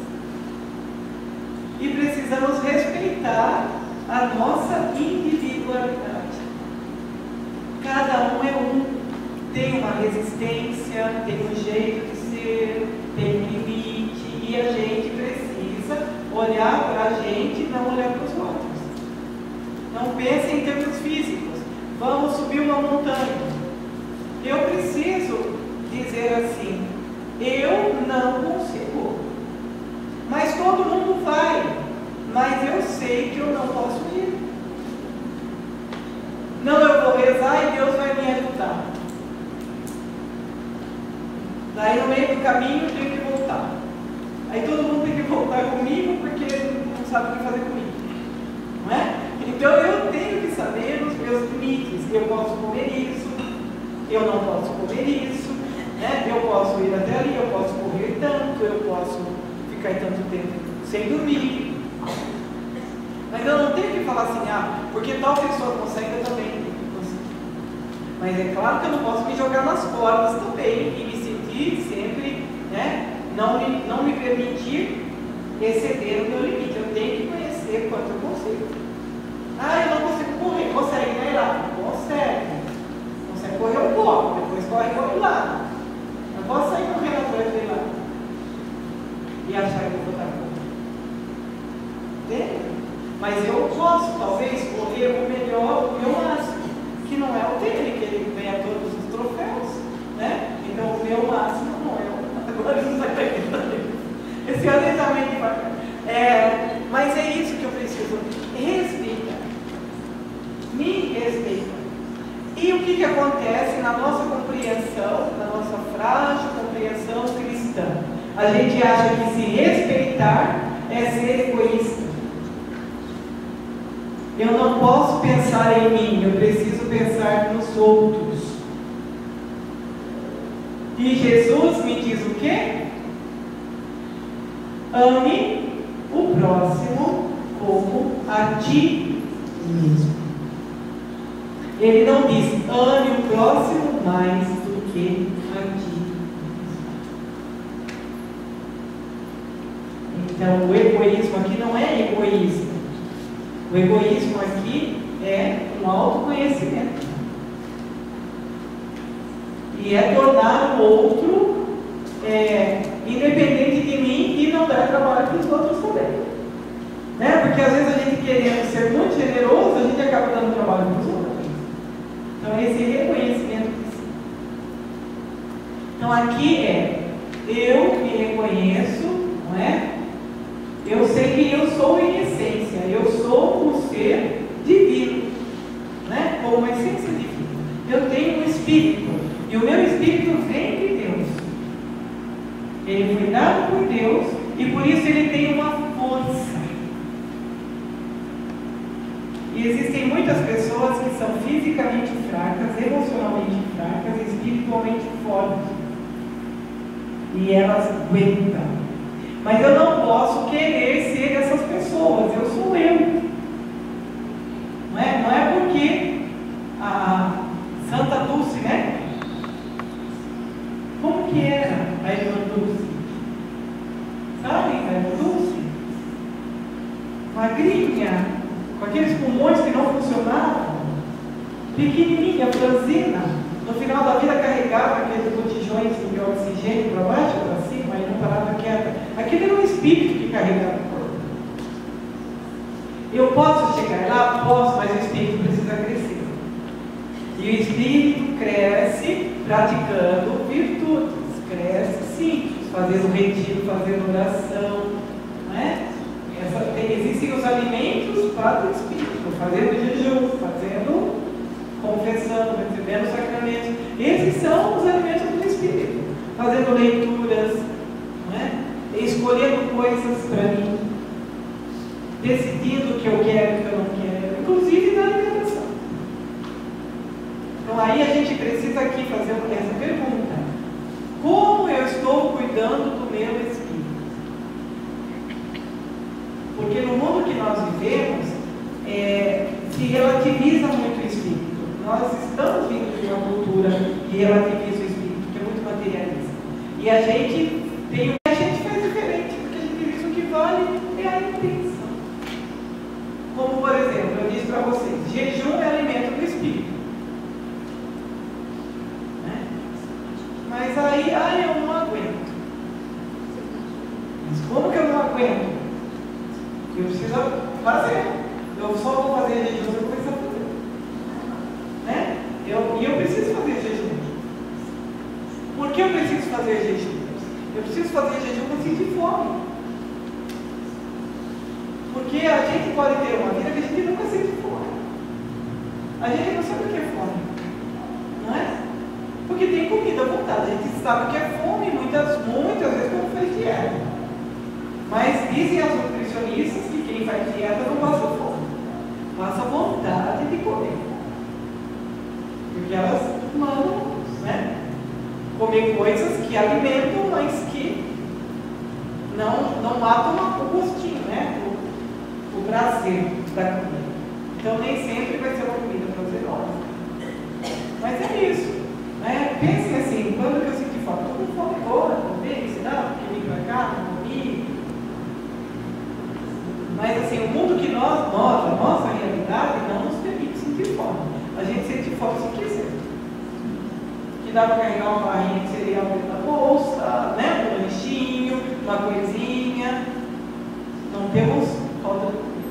E precisamos respeitar a nossa individualidade. Cada um é um. Tem uma resistência, tem um jeito de ser, tem um limite, e a gente precisa olhar para a gente e não olhar para os outros. Não pense em termos físicos. Vamos subir uma montanha. Eu preciso dizer assim, eu não consigo. Mas todo mundo vai. Mas eu sei que eu não posso ir. rezar e Deus vai me ajudar. Daí no meio do caminho eu tenho que voltar. Aí todo mundo tem que voltar comigo porque não sabe o que fazer comigo. Não é? Então eu tenho que saber os meus limites. Eu posso comer isso, eu não posso comer isso, né? Eu posso ir até ali, eu posso correr tanto, eu posso ficar tanto tempo sem dormir. Mas eu não tenho que falar assim, ah, porque tal pessoa consegue, eu também consigo. Mas é claro que eu não posso me jogar nas cordas também e me sentir sempre, né? Não me, não me permitir exceder o meu limite. Eu tenho que conhecer quanto eu consigo. Ah, eu não consigo correr. Consegue, né, Ela? Consegue. Consegue correr um pouco, depois corre para outro lado. Não posso sair correndo atrás dele lá e achar que eu vou estar correndo. Entende? Mas eu posso, talvez, correr o melhor, o meu máximo, que não é o dele, que ele ganha todos os troféus, né? Então o meu máximo não é o. Agora não vai pegar também. Esse ano ele também devagar. É, mas é isso que eu preciso. Respeita. Me respeita. E o que, que acontece na nossa compreensão, na nossa frágil compreensão cristã? A gente acha que se respeitar é ser egoísta. Eu não posso pensar em mim, eu preciso pensar nos outros. E Jesus me diz o quê? Ame o próximo como a ti mesmo. Ele não diz, ame o próximo mais do que a ti mesmo. Então, o egoísmo aqui não é egoísmo. O egoísmo aqui é um autoconhecimento. E é tornar o outro é, independente de mim e não dar trabalho para os outros também. Né? Porque às vezes a gente querendo ser muito generoso, a gente acaba dando trabalho para os outros. Então esse reconhecimento de si. Então aqui é, eu me reconheço, não é? Eu sei que eu sou em essência, eu sou um ser divino, né? Como uma essência divina. Eu tenho um espírito, e o meu espírito vem de Deus. Ele foi dado por Deus, e por isso ele tem uma força. E existem muitas pessoas que são fisicamente fracas, emocionalmente fracas e espiritualmente fortes. E elas aguentam. Mas eu não posso querer ser essas pessoas, eu sou eu. Não é, não é porque a Santa Dulce, né? Como que era a irmã Dulce? Sabem a irmã Dulce? Magrinha, com aqueles pulmões que não funcionavam, pequenininha, franzina. No final da vida carregava aqueles botijões de oxigênio para baixo, para cima, e não parava quieta. Aquele era um espírito que carregava o corpo. Eu posso chegar lá? Posso, mas o espírito precisa crescer. E o espírito cresce praticando virtudes. Cresce sim, fazendo retiro, fazendo oração. Não é? Essa, tem, existem os alimentos para o espírito, fazendo jejum, fazendo, confessando, recebendo sacramentos. Esses são os alimentos do espírito. Fazendo leituras, não é? Escolhendo coisas para mim, decidindo o que eu quero e o que eu não quero, inclusive na alimentação. Então aí a gente precisa aqui fazer essa pergunta: como eu estou cuidando do meu espírito? Porque no mundo que nós vivemos, é, se relativiza muito o espírito. Nós estamos vindo de uma cultura que relativiza o espírito, que é muito materialista. E a gente tem o que a gente faz diferente, porque a gente diz o que vale é a intenção. Como, por exemplo, eu disse para vocês, jejum é alimento do espírito. Né? Mas aí, ah, eu não aguento. Mas como que eu não aguento? Eu preciso fazer. Eu só vou fazer jejum se eu começar a fazer. Né? Eu, e eu preciso fazer jejum. Por que eu preciso fazer jejum? Eu preciso fazer jejum para sentir fome. Porque a gente pode ter uma vida que a gente nunca sente fome. A gente não sabe o que é fome. porque tem comida à vontade. A gente sabe que é fome muitas, muitas vezes quando faz dieta. Mas dizem as nutricionistas que quem faz dieta não passa fome, passa vontade de comer. Porque elas mandam, né, comer coisas que alimentam, mas que não, não matam o gostinho, né, o, o prazer da comida. Então nem sempre vai ser uma comida prazerosa. Mas é isso, né? Pensem assim, quando que eu senti fome? Estou com fome agora, comer, ensinar, porque vim para cá, não comi. Mas assim, o mundo que nós, nós, a nossa realidade não nos permite sentir fome. A gente sente fome se quiser. Que dá para carregar uma barrinha de cereal dentro da bolsa, né? Um lanchinho, uma coisinha. Não temos falta de comida.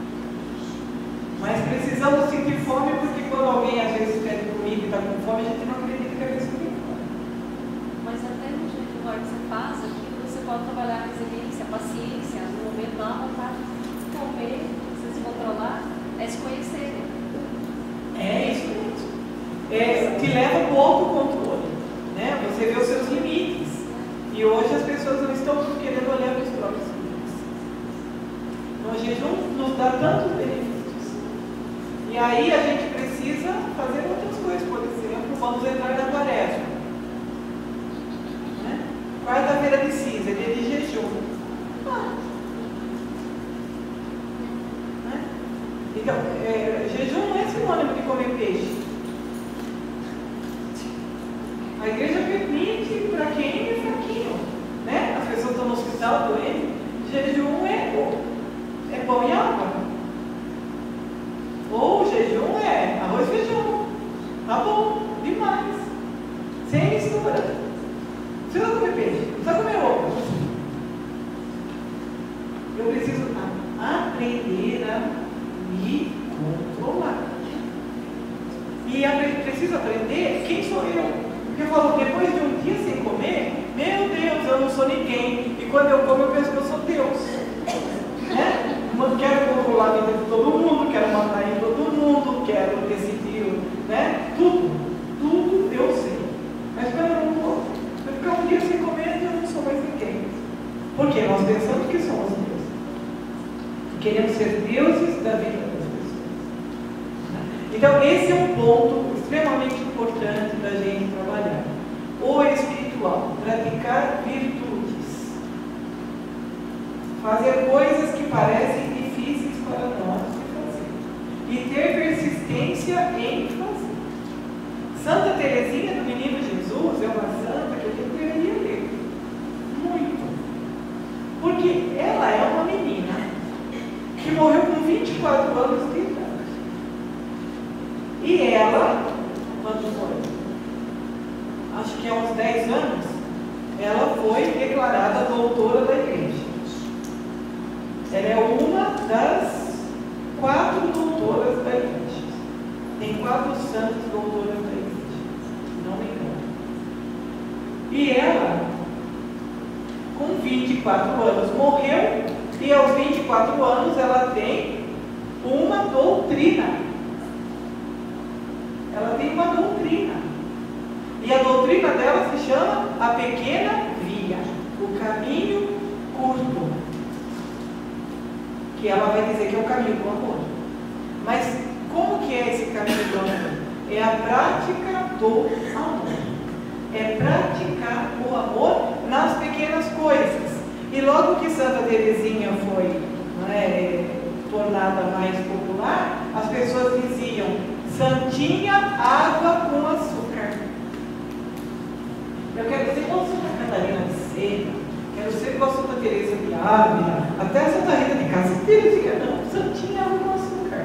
Mas precisamos sentir fome porque quando alguém às vezes pede comida e está com fome, a gente não acredita que a pessoa tem fome. Mas até no jeito que você faz aqui, você pode trabalhar a resiliência, a paciência, no momento da vontade de comer, você se controlar, é se conhecer. É isso mesmo. É, te leva para o autocontrole, né? Você vê os seus limites. E hoje as pessoas não estão querendo olhar para os próprios limites. Então o jejum nos dá tantos benefícios. E aí a gente precisa fazer outras coisas, por exemplo, vamos entrar na quaresma. Né? Quarta-feira de cinza, dia de jejum. Ah. Né? Então, é, jejum não é sinônimo de comer peixe. A igreja permite para quem é fraquinho. Né? As pessoas estão no hospital doentes. Jejum é, é pão e água. Ou o jejum é arroz e feijão. Tá bom, demais. Sem mistura. Não precisa comer peixe, não precisa comer ovo. Eu preciso aprender a me controlar. E apre- preciso aprender quem sou eu. Porque eu falo, depois de um dia sem comer, meu Deus, eu não sou ninguém. E quando eu como, eu penso que eu sou Deus. Né? Quero controlar a vida de todo mundo, quero mandar em todo mundo, quero decidir, né? Tudo, tudo eu sei. Mas quando eu não vou, eu ficar um dia sem comer, eu não sou mais ninguém. Porque nós pensamos que somos deuses. Queremos ser deuses da vida das pessoas. Então, esse é um ponto extremamente importante da gente trabalhar. O espiritual, praticar virtudes. Fazer coisas que parecem difíceis para nós de fazer. E ter persistência em fazer. Santa Teresinha do Menino Jesus é uma santa que a gente deveria ler. Muito. Porque ela é uma menina que morreu com vinte e quatro anos de idade. E ela, quando foi? Acho que há uns dez anos, ela foi declarada doutora da igreja. Ela é uma das quatro doutoras da igreja. Tem quatro santas doutoras da igreja, não me engano. E ela, com vinte e quatro anos, morreu, e aos vinte e quatro anos ela tem uma doutrina. Ela tem uma doutrina. E a doutrina dela se chama a pequena via, o caminho curto. Que ela vai dizer que é o caminho do amor. Mas como que é esse caminho do amor? É a prática do amor. É praticar o amor nas pequenas coisas. E logo que Santa Teresinha foi, né, tornada mais popular, as pessoas diziam: Santinha, água com açúcar. Eu quero ser igual Santa Catarina de Sena. Quero ser igual Santa Teresa de Ávila, até Santa Rita de Cássia. Não, santinha água com açúcar.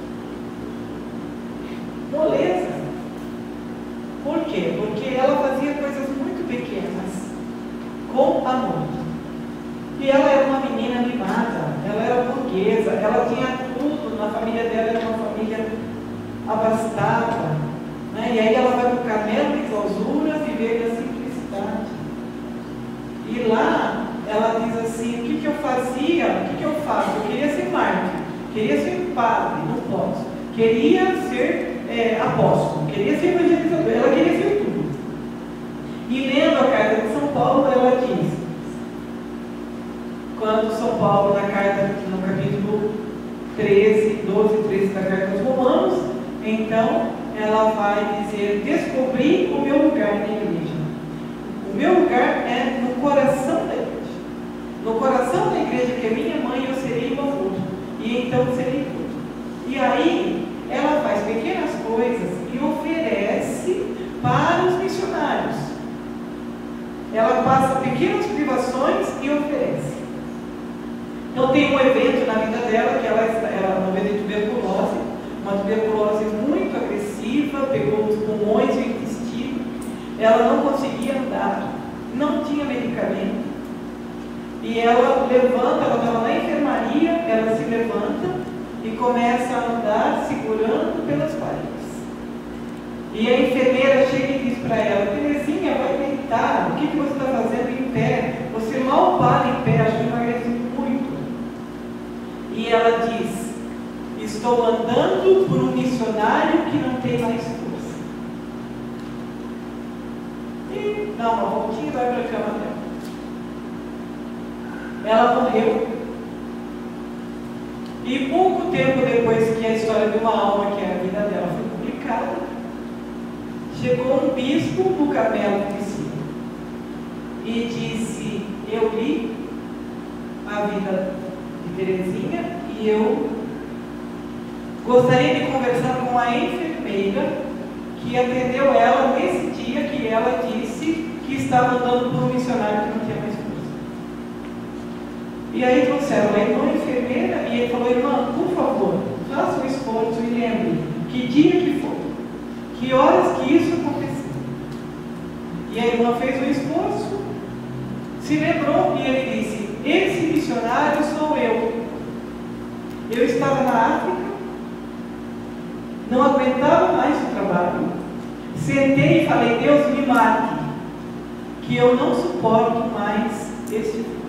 Moleza. Por quê? Porque ela fazia coisas muito pequenas, com amor. E ela era uma menina mimada, ela era burguesa, ela tinha tudo, na família dela era uma família abastada. Né? E aí ela vai para o Carmelo de Clausura viver da simplicidade. E lá ela diz assim: o que, que eu fazia, o que, que eu faço? Eu queria ser mártir, queria ser padre, não posso. Queria ser é, apóstolo, queria ser evangelizador, ela queria ser tudo. E lendo a carta de São Paulo, ela diz, quando São Paulo, na carta, no capítulo treze, doze, treze da carta aos Romanos, então ela vai dizer: descobri o meu lugar na igreja. O meu lugar é no coração da igreja. No coração da igreja, que é minha mãe, eu serei uma fruto. E então serei fruto. E aí, ela faz pequenas coisas e oferece para os missionários. Ela passa pequenas privações e oferece. Então tem um evento na vida dela, que ela, ela não de tuberculose, uma tuberculose muito agressiva, pegou os pulmões e o intestino, ela não conseguia andar, não tinha medicamento, e ela levanta, ela estava na enfermaria, ela se levanta e começa a andar segurando pelas paredes. E a enfermeira chega e diz para ela: Terezinha, vai deitar, o que, que você está fazendo em pé? Você mal para em pé, acho que emagrece muito. E ela diz: estou andando por um missionário que não tem mais força. E dá uma voltinha e vai para a cama dela. Ela morreu. E pouco tempo depois que a história de uma alma, que é a vida dela, foi publicada, chegou um bispo no Carmelo de Cima e disse: eu li a vida de Terezinha e eu gostaria de conversar com a enfermeira que atendeu ela nesse dia que ela disse que estava andando por um missionário que não tinha mais força. E aí trouxeram a irmã enfermeira e ele falou: irmã, por favor, faça um esforço e lembre que dia que foi, que horas que isso aconteceu. E a irmã fez um esforço, se lembrou e ele disse: esse missionário sou eu. Eu estava na África, não aguentava mais o trabalho, sentei e falei: Deus, me mate, que eu não suporto mais este mundo.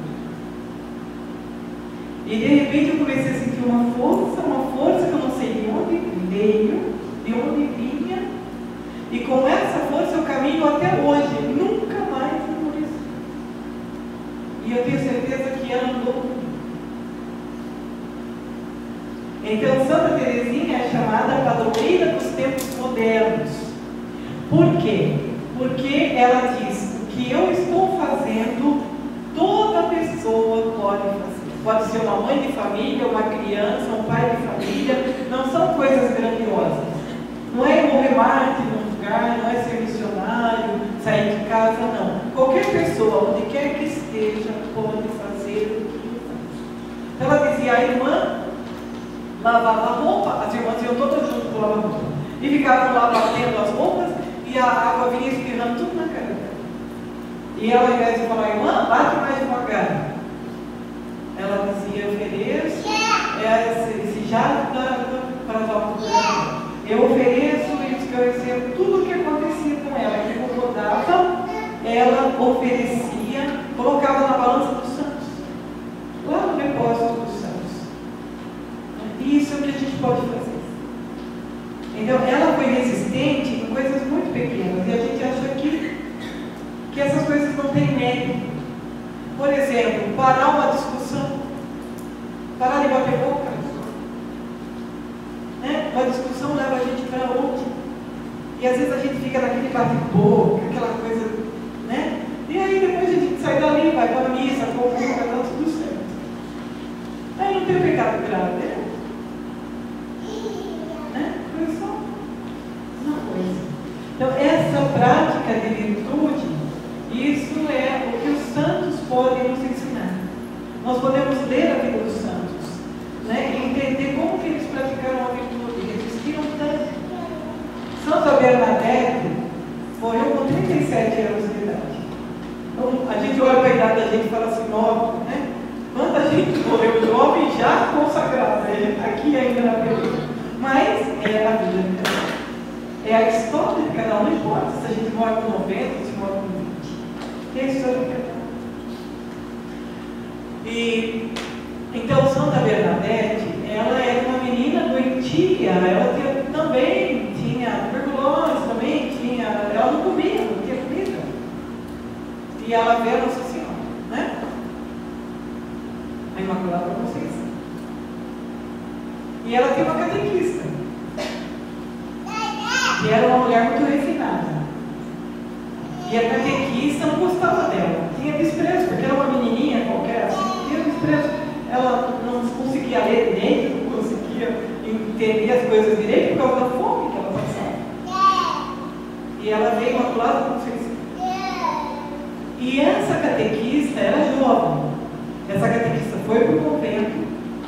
E de repente eu comecei a sentir uma força, uma força que eu não sei de onde veio, de onde vinha, e com essa força eu caminho até hoje, nunca mais emagreço. E eu tenho certeza que ela andou comigo. Então Santa Terezinha é chamada padroeira dos tempos modernos. Por quê? Porque ela diz: o que eu estou fazendo, toda pessoa pode fazer. Pode ser uma mãe de família, uma criança, um pai de família, não são coisas grandiosas. Não é morrer mártir num lugar, não é ser missionário, sair de casa, não. Qualquer pessoa, onde quer que esteja, pode fazer o que faz. Então ela dizia: a irmã lavava a roupa, as irmãs iam todas juntas para lavar a roupa, e ficavam lá batendo as roupas, e a água vinha espirrando tudo na cara dela. E ela, ao invés de falar: irmã, bate mais devagar, ela dizia: eu ofereço esse, esse jato para as almas. Eu ofereço isso que eu recebo, tudo o que acontecia com ela, que incomodava, ela oferecia, colocava na balança dos santos, lá no depósito dos santos. Isso é o que a gente pode fazer. Então, ela foi resistente em coisas muito pequenas, e a gente acha que, que essas coisas não têm mérito. Por exemplo, parar uma discussão, parar de bater boca. Né? Uma discussão leva a gente para onde? E às vezes a gente fica naquele bate-boca, aquela coisa, né? E aí depois a gente sai dali, vai para a missa, compra, está tudo certo. Aí não tem pecado grave, né? Né? Foi só uma coisa. Então, essa prática de virtude, isso é o que os santos podem nos ensinar. Nós podemos ler a vida dos santos, né? E entender como que eles praticaram a virtude, resistiram tanto. Santa Bernadette morreu com trinta e sete anos de idade. Então, a gente olha para a idade da gente e fala assim: nova, né? Quanta gente morreu jovem já consagrada, aqui ainda na pergunta. Mas é a vida de cada um. É a história de cada um, não importa se a gente morre com noventa, se morre com vinte. É a história de cada um. E, então, Santa Bernadette, ela era uma menina doentia, ela tinha, também tinha tuberculose, também tinha, ela não comia, não tinha comida. e ela vê a Nossa Senhora, né? A Imaculada Conceição. E ela tem uma catequista, que era uma mulher muito refinada. E a catequista não gostava dela, tinha desprezo, porque era uma menininha qualquer, assim, tinha desprezo. Ela não conseguia ler direito, não conseguia entender as coisas direito por causa da fome que ela passava. E ela veio Imaculada Conceição. E essa catequista era jovem. Essa catequista foi para o convento.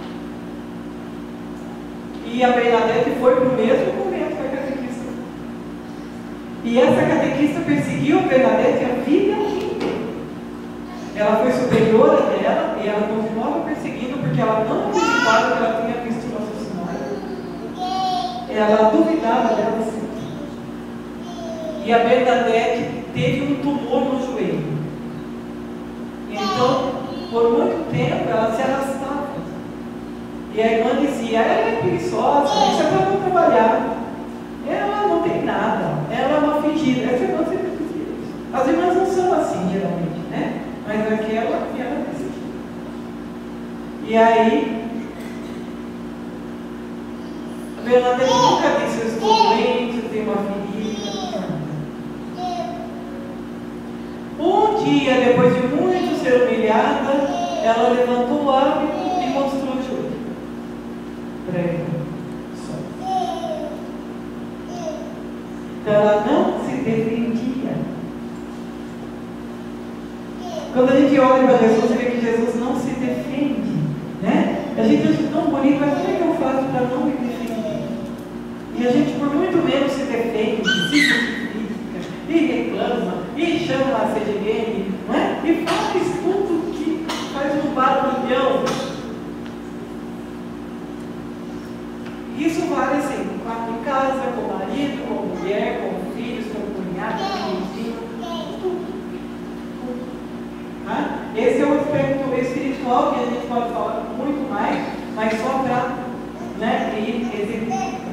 E a Bernadette foi para o mesmo convento que a catequista. E essa catequista perseguiu a Bernadette a vida inteira. Ela foi superiora dela e ela continuava perseguindo porque ela não acreditava que ela tinha visto Nossa Senhora. Ela duvidava dela sempre. E a Bernadette teve um tumor no joelho. Então, por muito tempo, ela se arrastava. E a irmã dizia, ela é preguiçosa, isso é para não trabalhar. Ela não tem nada, ela é uma fingida. Essa irmã sempre dizia isso. As irmãs não são assim, geralmente, né? Mas aquela, ela dizia. E aí, a Bernadette nunca disse, eu estou doente, eu tenho uma ferida. Um dia, depois de muito ser humilhada, ela levantou o hábito e mostrou o joelho. Prega. Então ela não se defendia. Quando a gente olha para Jesus, você vê que Jesus não se defende, né? A gente acha tão bonito, mas como é que eu faço para não me defender? E a gente por muito menos se defende, se justifica, e reclama, e chama a C G M, não é? E faz tudo que faz um barulhão. Isso vale assim, em casa, com o marido, com a mulher, com os filhos, com o cunhado, com o vizinho, tudo. Tá? Esse é o aspecto espiritual que a gente pode falar muito mais, mas só para, né, ir executando.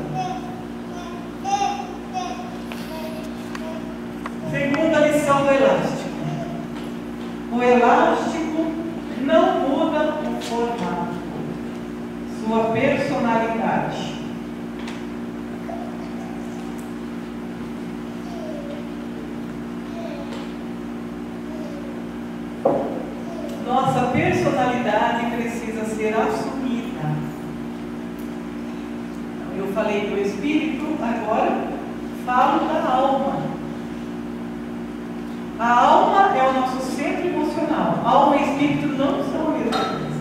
Segunda lição do elástico. O elástico não muda o formato, sua personalidade. Nossa personalidade precisa ser assumida. Eu falei do espírito, agora falo da alma. A alma é o nosso centro emocional. Alma e espírito não são a mesma coisa.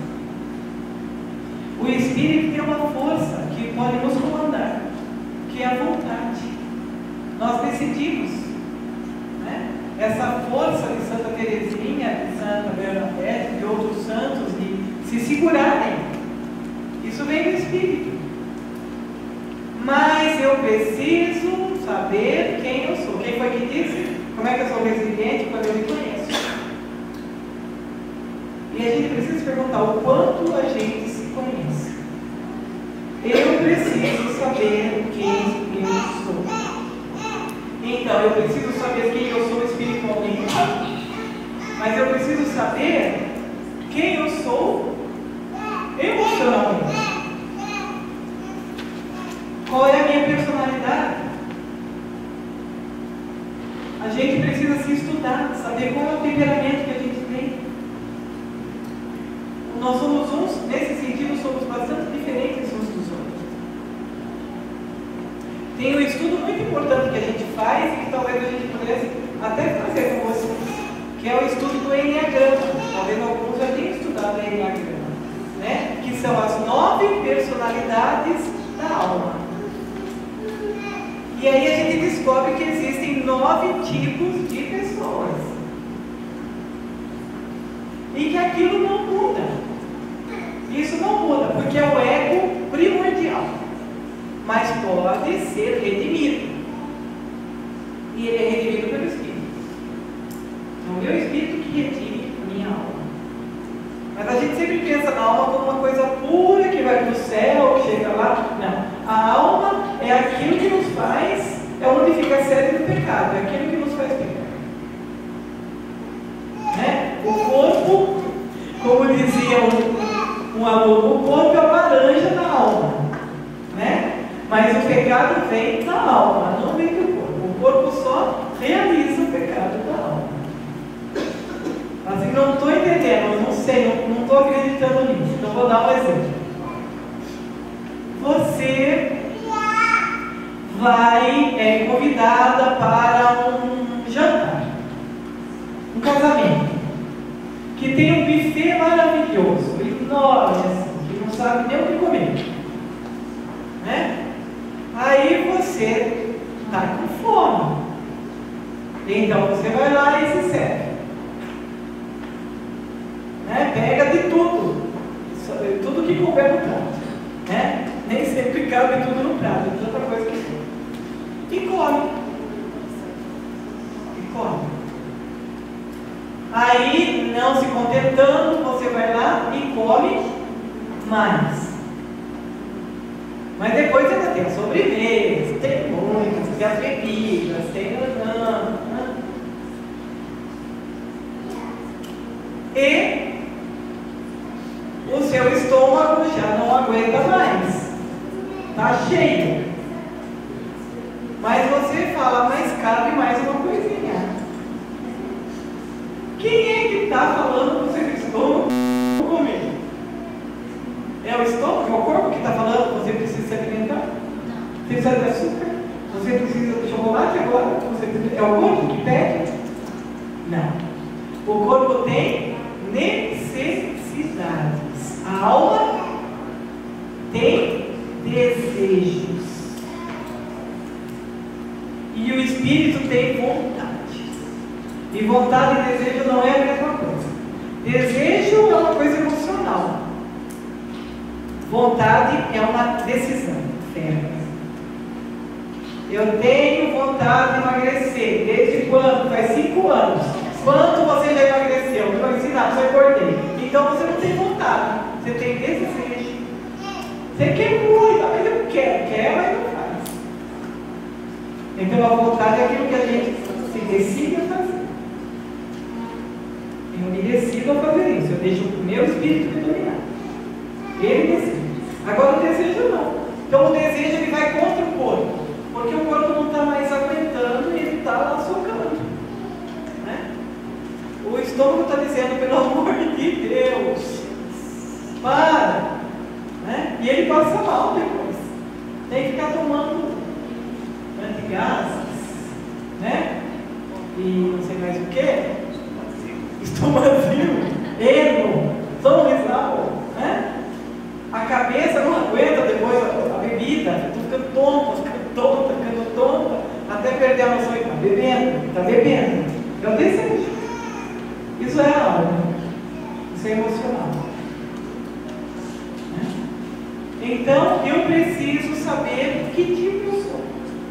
O espírito tem uma força que pode nos comandar, que é a vontade. Nós decidimos, né? Essa força de Santa Teresinha, de Santa Bernadette, de outros santos, de se segurarem. Isso vem do espírito. Mas eu preciso saber quem eu sou. Quem foi que disse? Como é que eu sou resiliente quando eu me conheço? E a gente precisa se perguntar o quanto a gente se conhece. Eu preciso saber quem eu sou. Então, eu preciso saber quem eu sou espiritualmente, mas eu preciso saber quem eu sou emocionalmente. Qual é a minha personalidade? A gente precisa se estudar, saber qual é o temperamento que a gente tem. Nós somos uns, nesse sentido, somos bastante diferentes uns dos outros. Tem um estudo muito importante que a gente faz e que talvez a gente pudesse até fazer com vocês, que é o estudo do Enneagrama. Talvez alguns já tenham estudado o Enneagrama, né? Que são as nove personalidades da alma. E aí a gente descobre que existem nove tipos de pessoas. E que aquilo não muda. Isso não muda, porque é o ego primordial. Mas pode ser redimido. E ele é redimido pelo Espírito. É o meu Espírito que redime a minha alma. Mas a gente sempre pensa na alma como uma coisa pura, que vai para o céu, que chega lá. Não. A alma é aquilo que nos faz, é onde fica a sede do pecado, é aquilo que nos faz pecar. como dizia um, um aluno, o corpo é uma laranja da alma, né? Mas o pecado vem da alma, não vem do corpo. O corpo só realiza o pecado da alma. Assim, não estou entendendo, eu não sei, não estou acreditando nisso. Então, vou dar um exemplo. Você vai, é convidada para um jantar, um casamento, que tem um buffet maravilhoso, enorme, assim, que não sabe nem o que comer, né? Aí você está com fome, então você vai lá e se serve, né? Pega de tudo, tudo que couber no prato, né? Nem sempre cabe tudo no prato, é tanta coisa que tem. E come. E come. Aí, não se contentando, você vai lá e come mais. Mas depois ainda tem a sobremesa, tem muitas, tem as bebidas, tem... E o seu estômago já não aguenta mais. Está cheio. Mas você fala, mas cabe mais uma coisinha. Quem é que está falando para o seu estômago comer? É o estômago, é o corpo que está falando que você precisa se alimentar? Você precisa de açúcar? Você precisa de chocolate agora? Você precisa... É o corpo que pede? Não. O corpo tem necessidades. A alma tem desejos. E o espírito tem vontade. E vontade e desejo não é a mesma coisa. Desejo é uma coisa emocional. Vontade é uma decisão ferma. Eu tenho vontade de emagrecer. Desde quando? Faz cinco anos. Quanto você já emagreceu? Não vai ensinar, só engordei. Então você não tem vontade. Você tem desejo. Você quer muito, mas eu quero. Quer, mas não faz. Então a vontade é aquilo que a gente se decide a fazer. Eu me decido a fazer isso. Eu deixo o meu espírito me dominar. Ele decide. Agora o desejo não. Então o desejo ele vai contra o corpo. Porque o corpo não está mais aguentando e ele está lá socando. Né? O estômago está dizendo, pelo amor de Deus, para. Né? E ele passa mal depois. Tem que ficar tomando antigases, né? E não sei mais o que. Estomazil, eno, sonrisal, né? A cabeça não aguenta depois a, a bebida, estou ficando tonto, ficando tonta, ficando tonta, até perder a noção e está bebendo, está bebendo. É o desejo. Isso é a alma. Isso é emocional. Né? Então, eu preciso saber que tipo eu sou.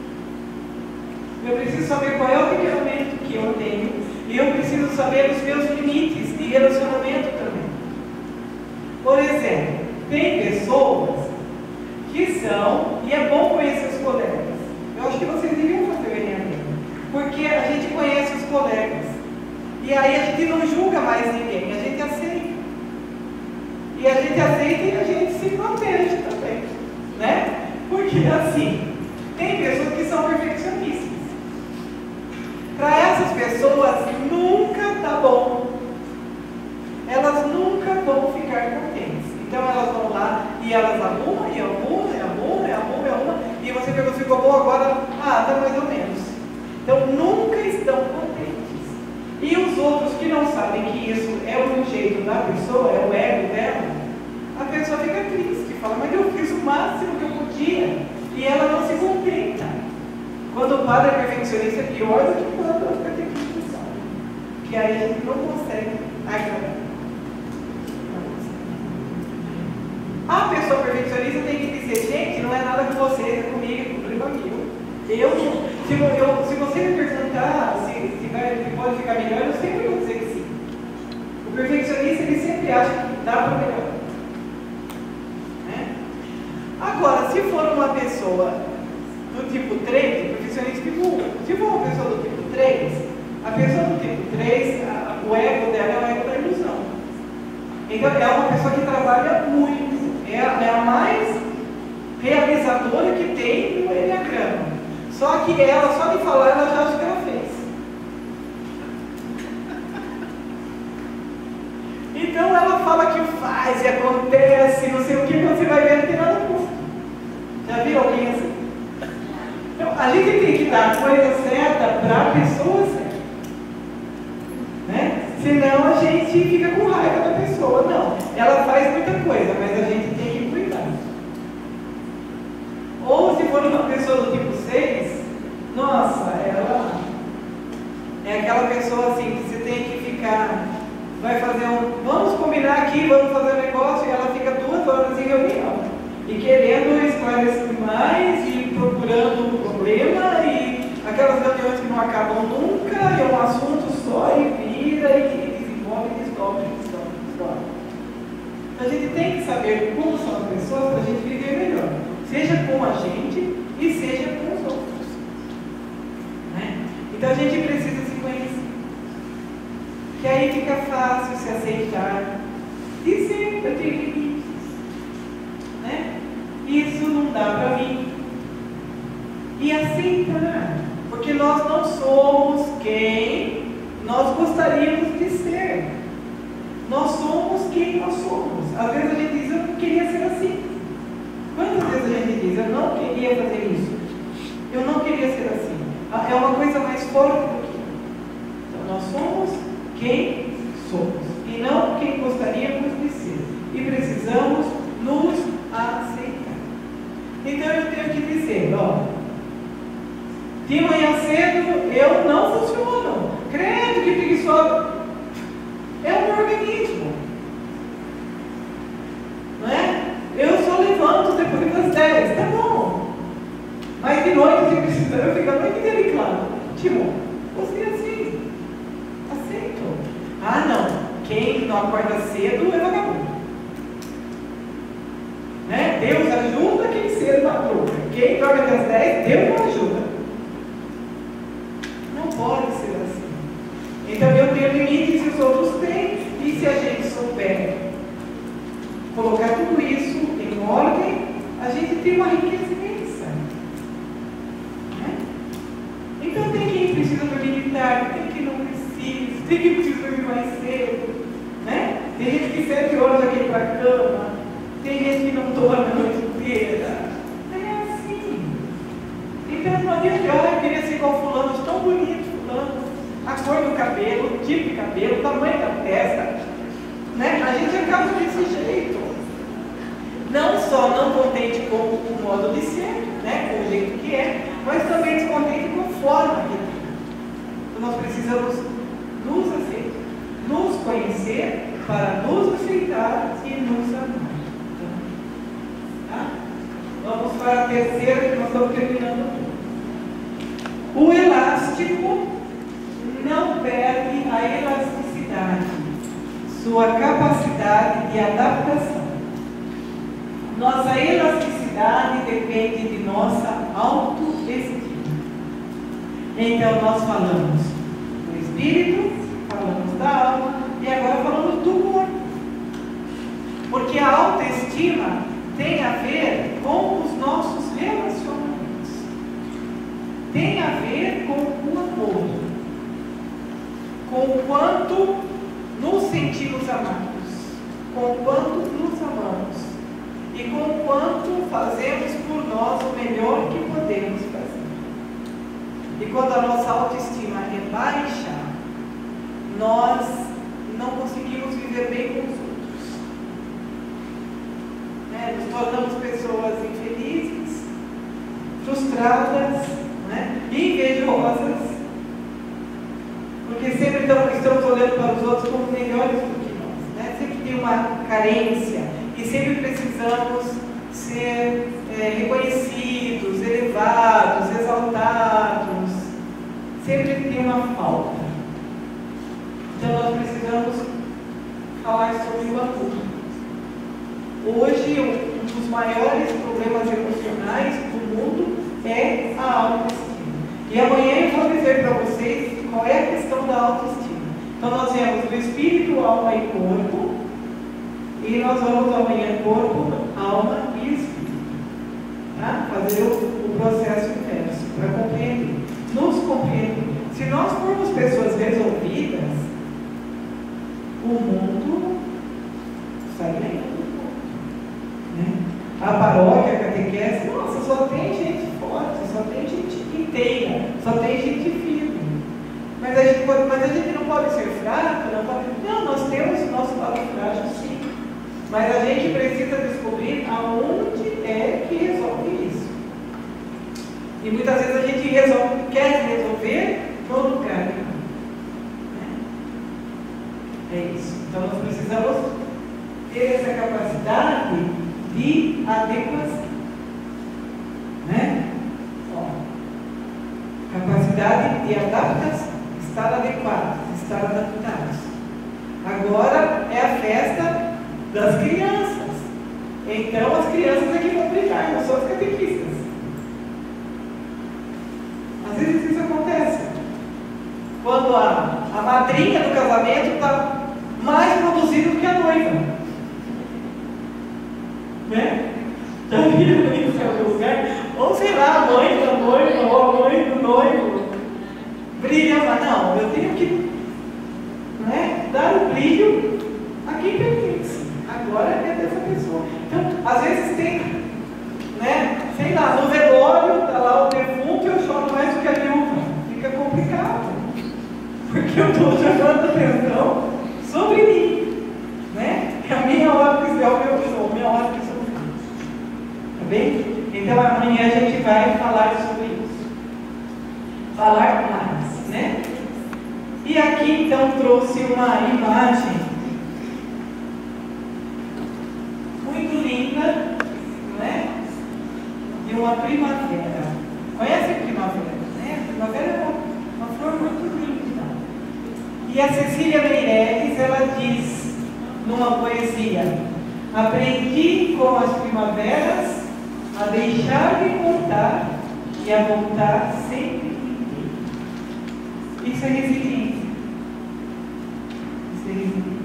Eu preciso saber qual é o temperamento que eu tenho. E eu preciso saber os meus limites de relacionamento também. Por exemplo, tem pessoas que são, e é bom conhecer os colegas. Eu acho que vocês deviam fazer o Enem, porque a gente conhece os colegas. E aí a gente não julga mais ninguém, a gente aceita. E a gente aceita e a gente se protege também. Né? Porque assim, tem pessoas que são perfeccionistas. Para essas pessoas nunca está bom. Elas nunca vão ficar contentes. Então elas vão lá e elas arrumam, e arrumam, e arrumam, e arrumam, e arrumam. E você pergunta, ficou bom agora? Ah, está mais ou menos. Então nunca estão contentes. E os outros que não sabem que isso é o jeito da pessoa, é o ego dela, a pessoa fica triste, fala, mas eu fiz o máximo que eu podia. E ela não se contenta. Quando o padre é perfeccionista, é pior do que quando ela fica tentando, que aí a gente não consegue agradar. A pessoa perfeccionista tem que dizer, gente, não é nada com você, é comigo, é com o primo amigo. Eu, se, eu, se você me perguntar se, se, vai, se pode ficar melhor, eu sempre vou dizer que sim. O perfeccionista, ele sempre acha que dá para melhorar. Né? Agora, se for uma pessoa do tipo três, o perfeccionista tipo um, se for uma pessoa do tipo três, a pessoa do tipo três, a, o ego dela é o ego da ilusão. Então é uma pessoa que trabalha muito, é a, é a mais realizadora que tem no Enneagrama. Só que ela, só de falar, ela já acha que ela fez. Então ela fala que faz e acontece, não sei o que, quando você vai ver, não tem nada curto. Já viu alguém assim? Então, ali que tem que dar a coisa certa para a pessoa certa. Né? Senão a gente fica com raiva da pessoa. Não, ela faz muita coisa, mas a gente tem que cuidar. Ou se for uma pessoa do tipo seis, nossa, ela é aquela pessoa assim que você tem que ficar, vai fazer um, vamos combinar aqui, vamos fazer um negócio, e ela fica duas horas em reunião. E querendo esclarecer mais, e procurando um problema, e aquelas reuniões que não acabam nunca, e é um assunto só, e vira, e desenvolve, e descobre, e descobre, e descobre. Então a gente tem que saber como são as pessoas para a gente viver melhor. Seja com a gente e seja com os outros. Né? Então a gente precisa se conhecer. Que aí fica fácil se aceitar. Dizer, eu tenho limites. Né? Isso não dá para mim. E aceitar. Porque nós não somos quem nós gostaríamos de ser. Nós somos quem nós somos. Às vezes a gente diz, eu não queria ser assim. Quantas vezes a gente diz, eu não queria fazer isso, eu não queria ser assim. É uma coisa mais forte do que então nós somos quem somos e não quem gostaríamos de ser. E precisamos nos aceitar. Então eu tenho que dizer, ó, de manhã cedo eu não funciono. Credo que preguiçoso. É um organismo. Não é? Eu só levanto depois das dez, tá bom. Mas de noite, se precisar, eu fico a noite inteira em claro. Timo, você é assim. Aceito. Ah, não. Quem não acorda cedo é vagabundo. Né? Deus ajuda quem cedo madruga. Quem dorme até as dez, Deus não ajuda. Não pode ser assim. Então eu tenho limites e os outros têm. E se a gente souber colocar tudo isso em ordem, a gente tem uma riqueza imensa. Né? Então tem quem precisa dormir de tarde, tem quem não precisa, tem quem precisa dormir mais cedo. Né? Tem gente que sete horas já quer ir para a cama, tem gente que não dorme a noite inteira. É assim. Então não adianta, eu queria ser igual fulano, de tão bonito fulano, a cor do cabelo, o tipo de cabelo, o tamanho da testa. Né? A gente acaba desse jeito. Não só não contente com o modo de ser, né? Com o jeito que é, mas também descontente com a forma que é. Então nós precisamos nos aceitar, nos conhecer para nos aceitar e nos amar. Tá? Vamos para a terceira, que nós estamos terminando. O elástico não perde a elasticidade, sua capacidade de adaptação. Nossa elasticidade depende de nossa autoestima. Então nós falamos do espírito, falamos da alma e agora falamos do corpo. Porque a autoestima tem a ver com os nossos relacionamentos. Tem a ver com o amor. Com o quanto nos sentimos amados. Com o quanto nos amamos. E com o quanto fazemos por nós o melhor que podemos fazer. E quando a nossa autoestima é baixa, nós não conseguimos viver bem com os outros. Né? Nos tornamos pessoas infelizes, frustradas, né? Invejosas, porque sempre estamos olhando para os outros como melhores do que nós. Né? Sempre tem uma carência. E sempre precisamos ser é, reconhecidos, elevados, exaltados. Sempre tem uma falta. Então nós precisamos falar sobre o amor. Hoje, um dos maiores problemas emocionais do mundo é a autoestima. E amanhã eu vou dizer para vocês qual é a questão da autoestima. Então nós temos o espírito, alma e corpo. E nós vamos amanhã corpo, alma e espírito. Tá? Fazer o, o processo inverso para compreender. Nos compreender. Se nós formos pessoas resolvidas, o mundo sai lento. Né? A paróquia, a catequese, nossa, só tem gente forte, só tem gente inteira, só tem gente firme. Mas a gente, pode, mas a gente não pode ser fraco, não pode. Não, nós temos o nosso lado frágil, sim. Mas a gente precisa descobrir aonde é que resolve isso. E muitas vezes a gente resolve, quer resolver no lugar. É isso. Então nós precisamos ter essa capacidade de adequação. Né? Ó, capacidade de adaptação. Estar adequados, estar adaptados. Agora é a festa das crianças. Então as crianças é que vão brincar, não são os catequistas. Às vezes isso acontece. Quando a, a madrinha do casamento está mais produzida do que a noiva. Né? Já viram isso em algum lugar? Ou sei lá, a mãe da noiva ou a mãe do noivo brilha, mas não, eu tenho que, né, dar o brilho a quem pertence. Agora é dessa pessoa. Então, às vezes tem, né, sei lá, no velório, está lá o defunto e eu choro mais do que a viúva. Fica complicado. Porque eu estou chamando atenção sobre mim. Né? É a minha hora que é o meu show, a minha hora que sou. Tá bem? Então amanhã a gente vai falar sobre isso. Falar mais, né? E aqui então trouxe uma imagem muito linda, não é? De uma primavera. Conhece a primavera, né? A primavera é uma, uma flor muito linda. E a Cecília Meirelles, ela diz numa poesia: aprendi com as primaveras a deixar de contar e a voltar sempre inteiro. Isso é resiliência. Isso é resiliência.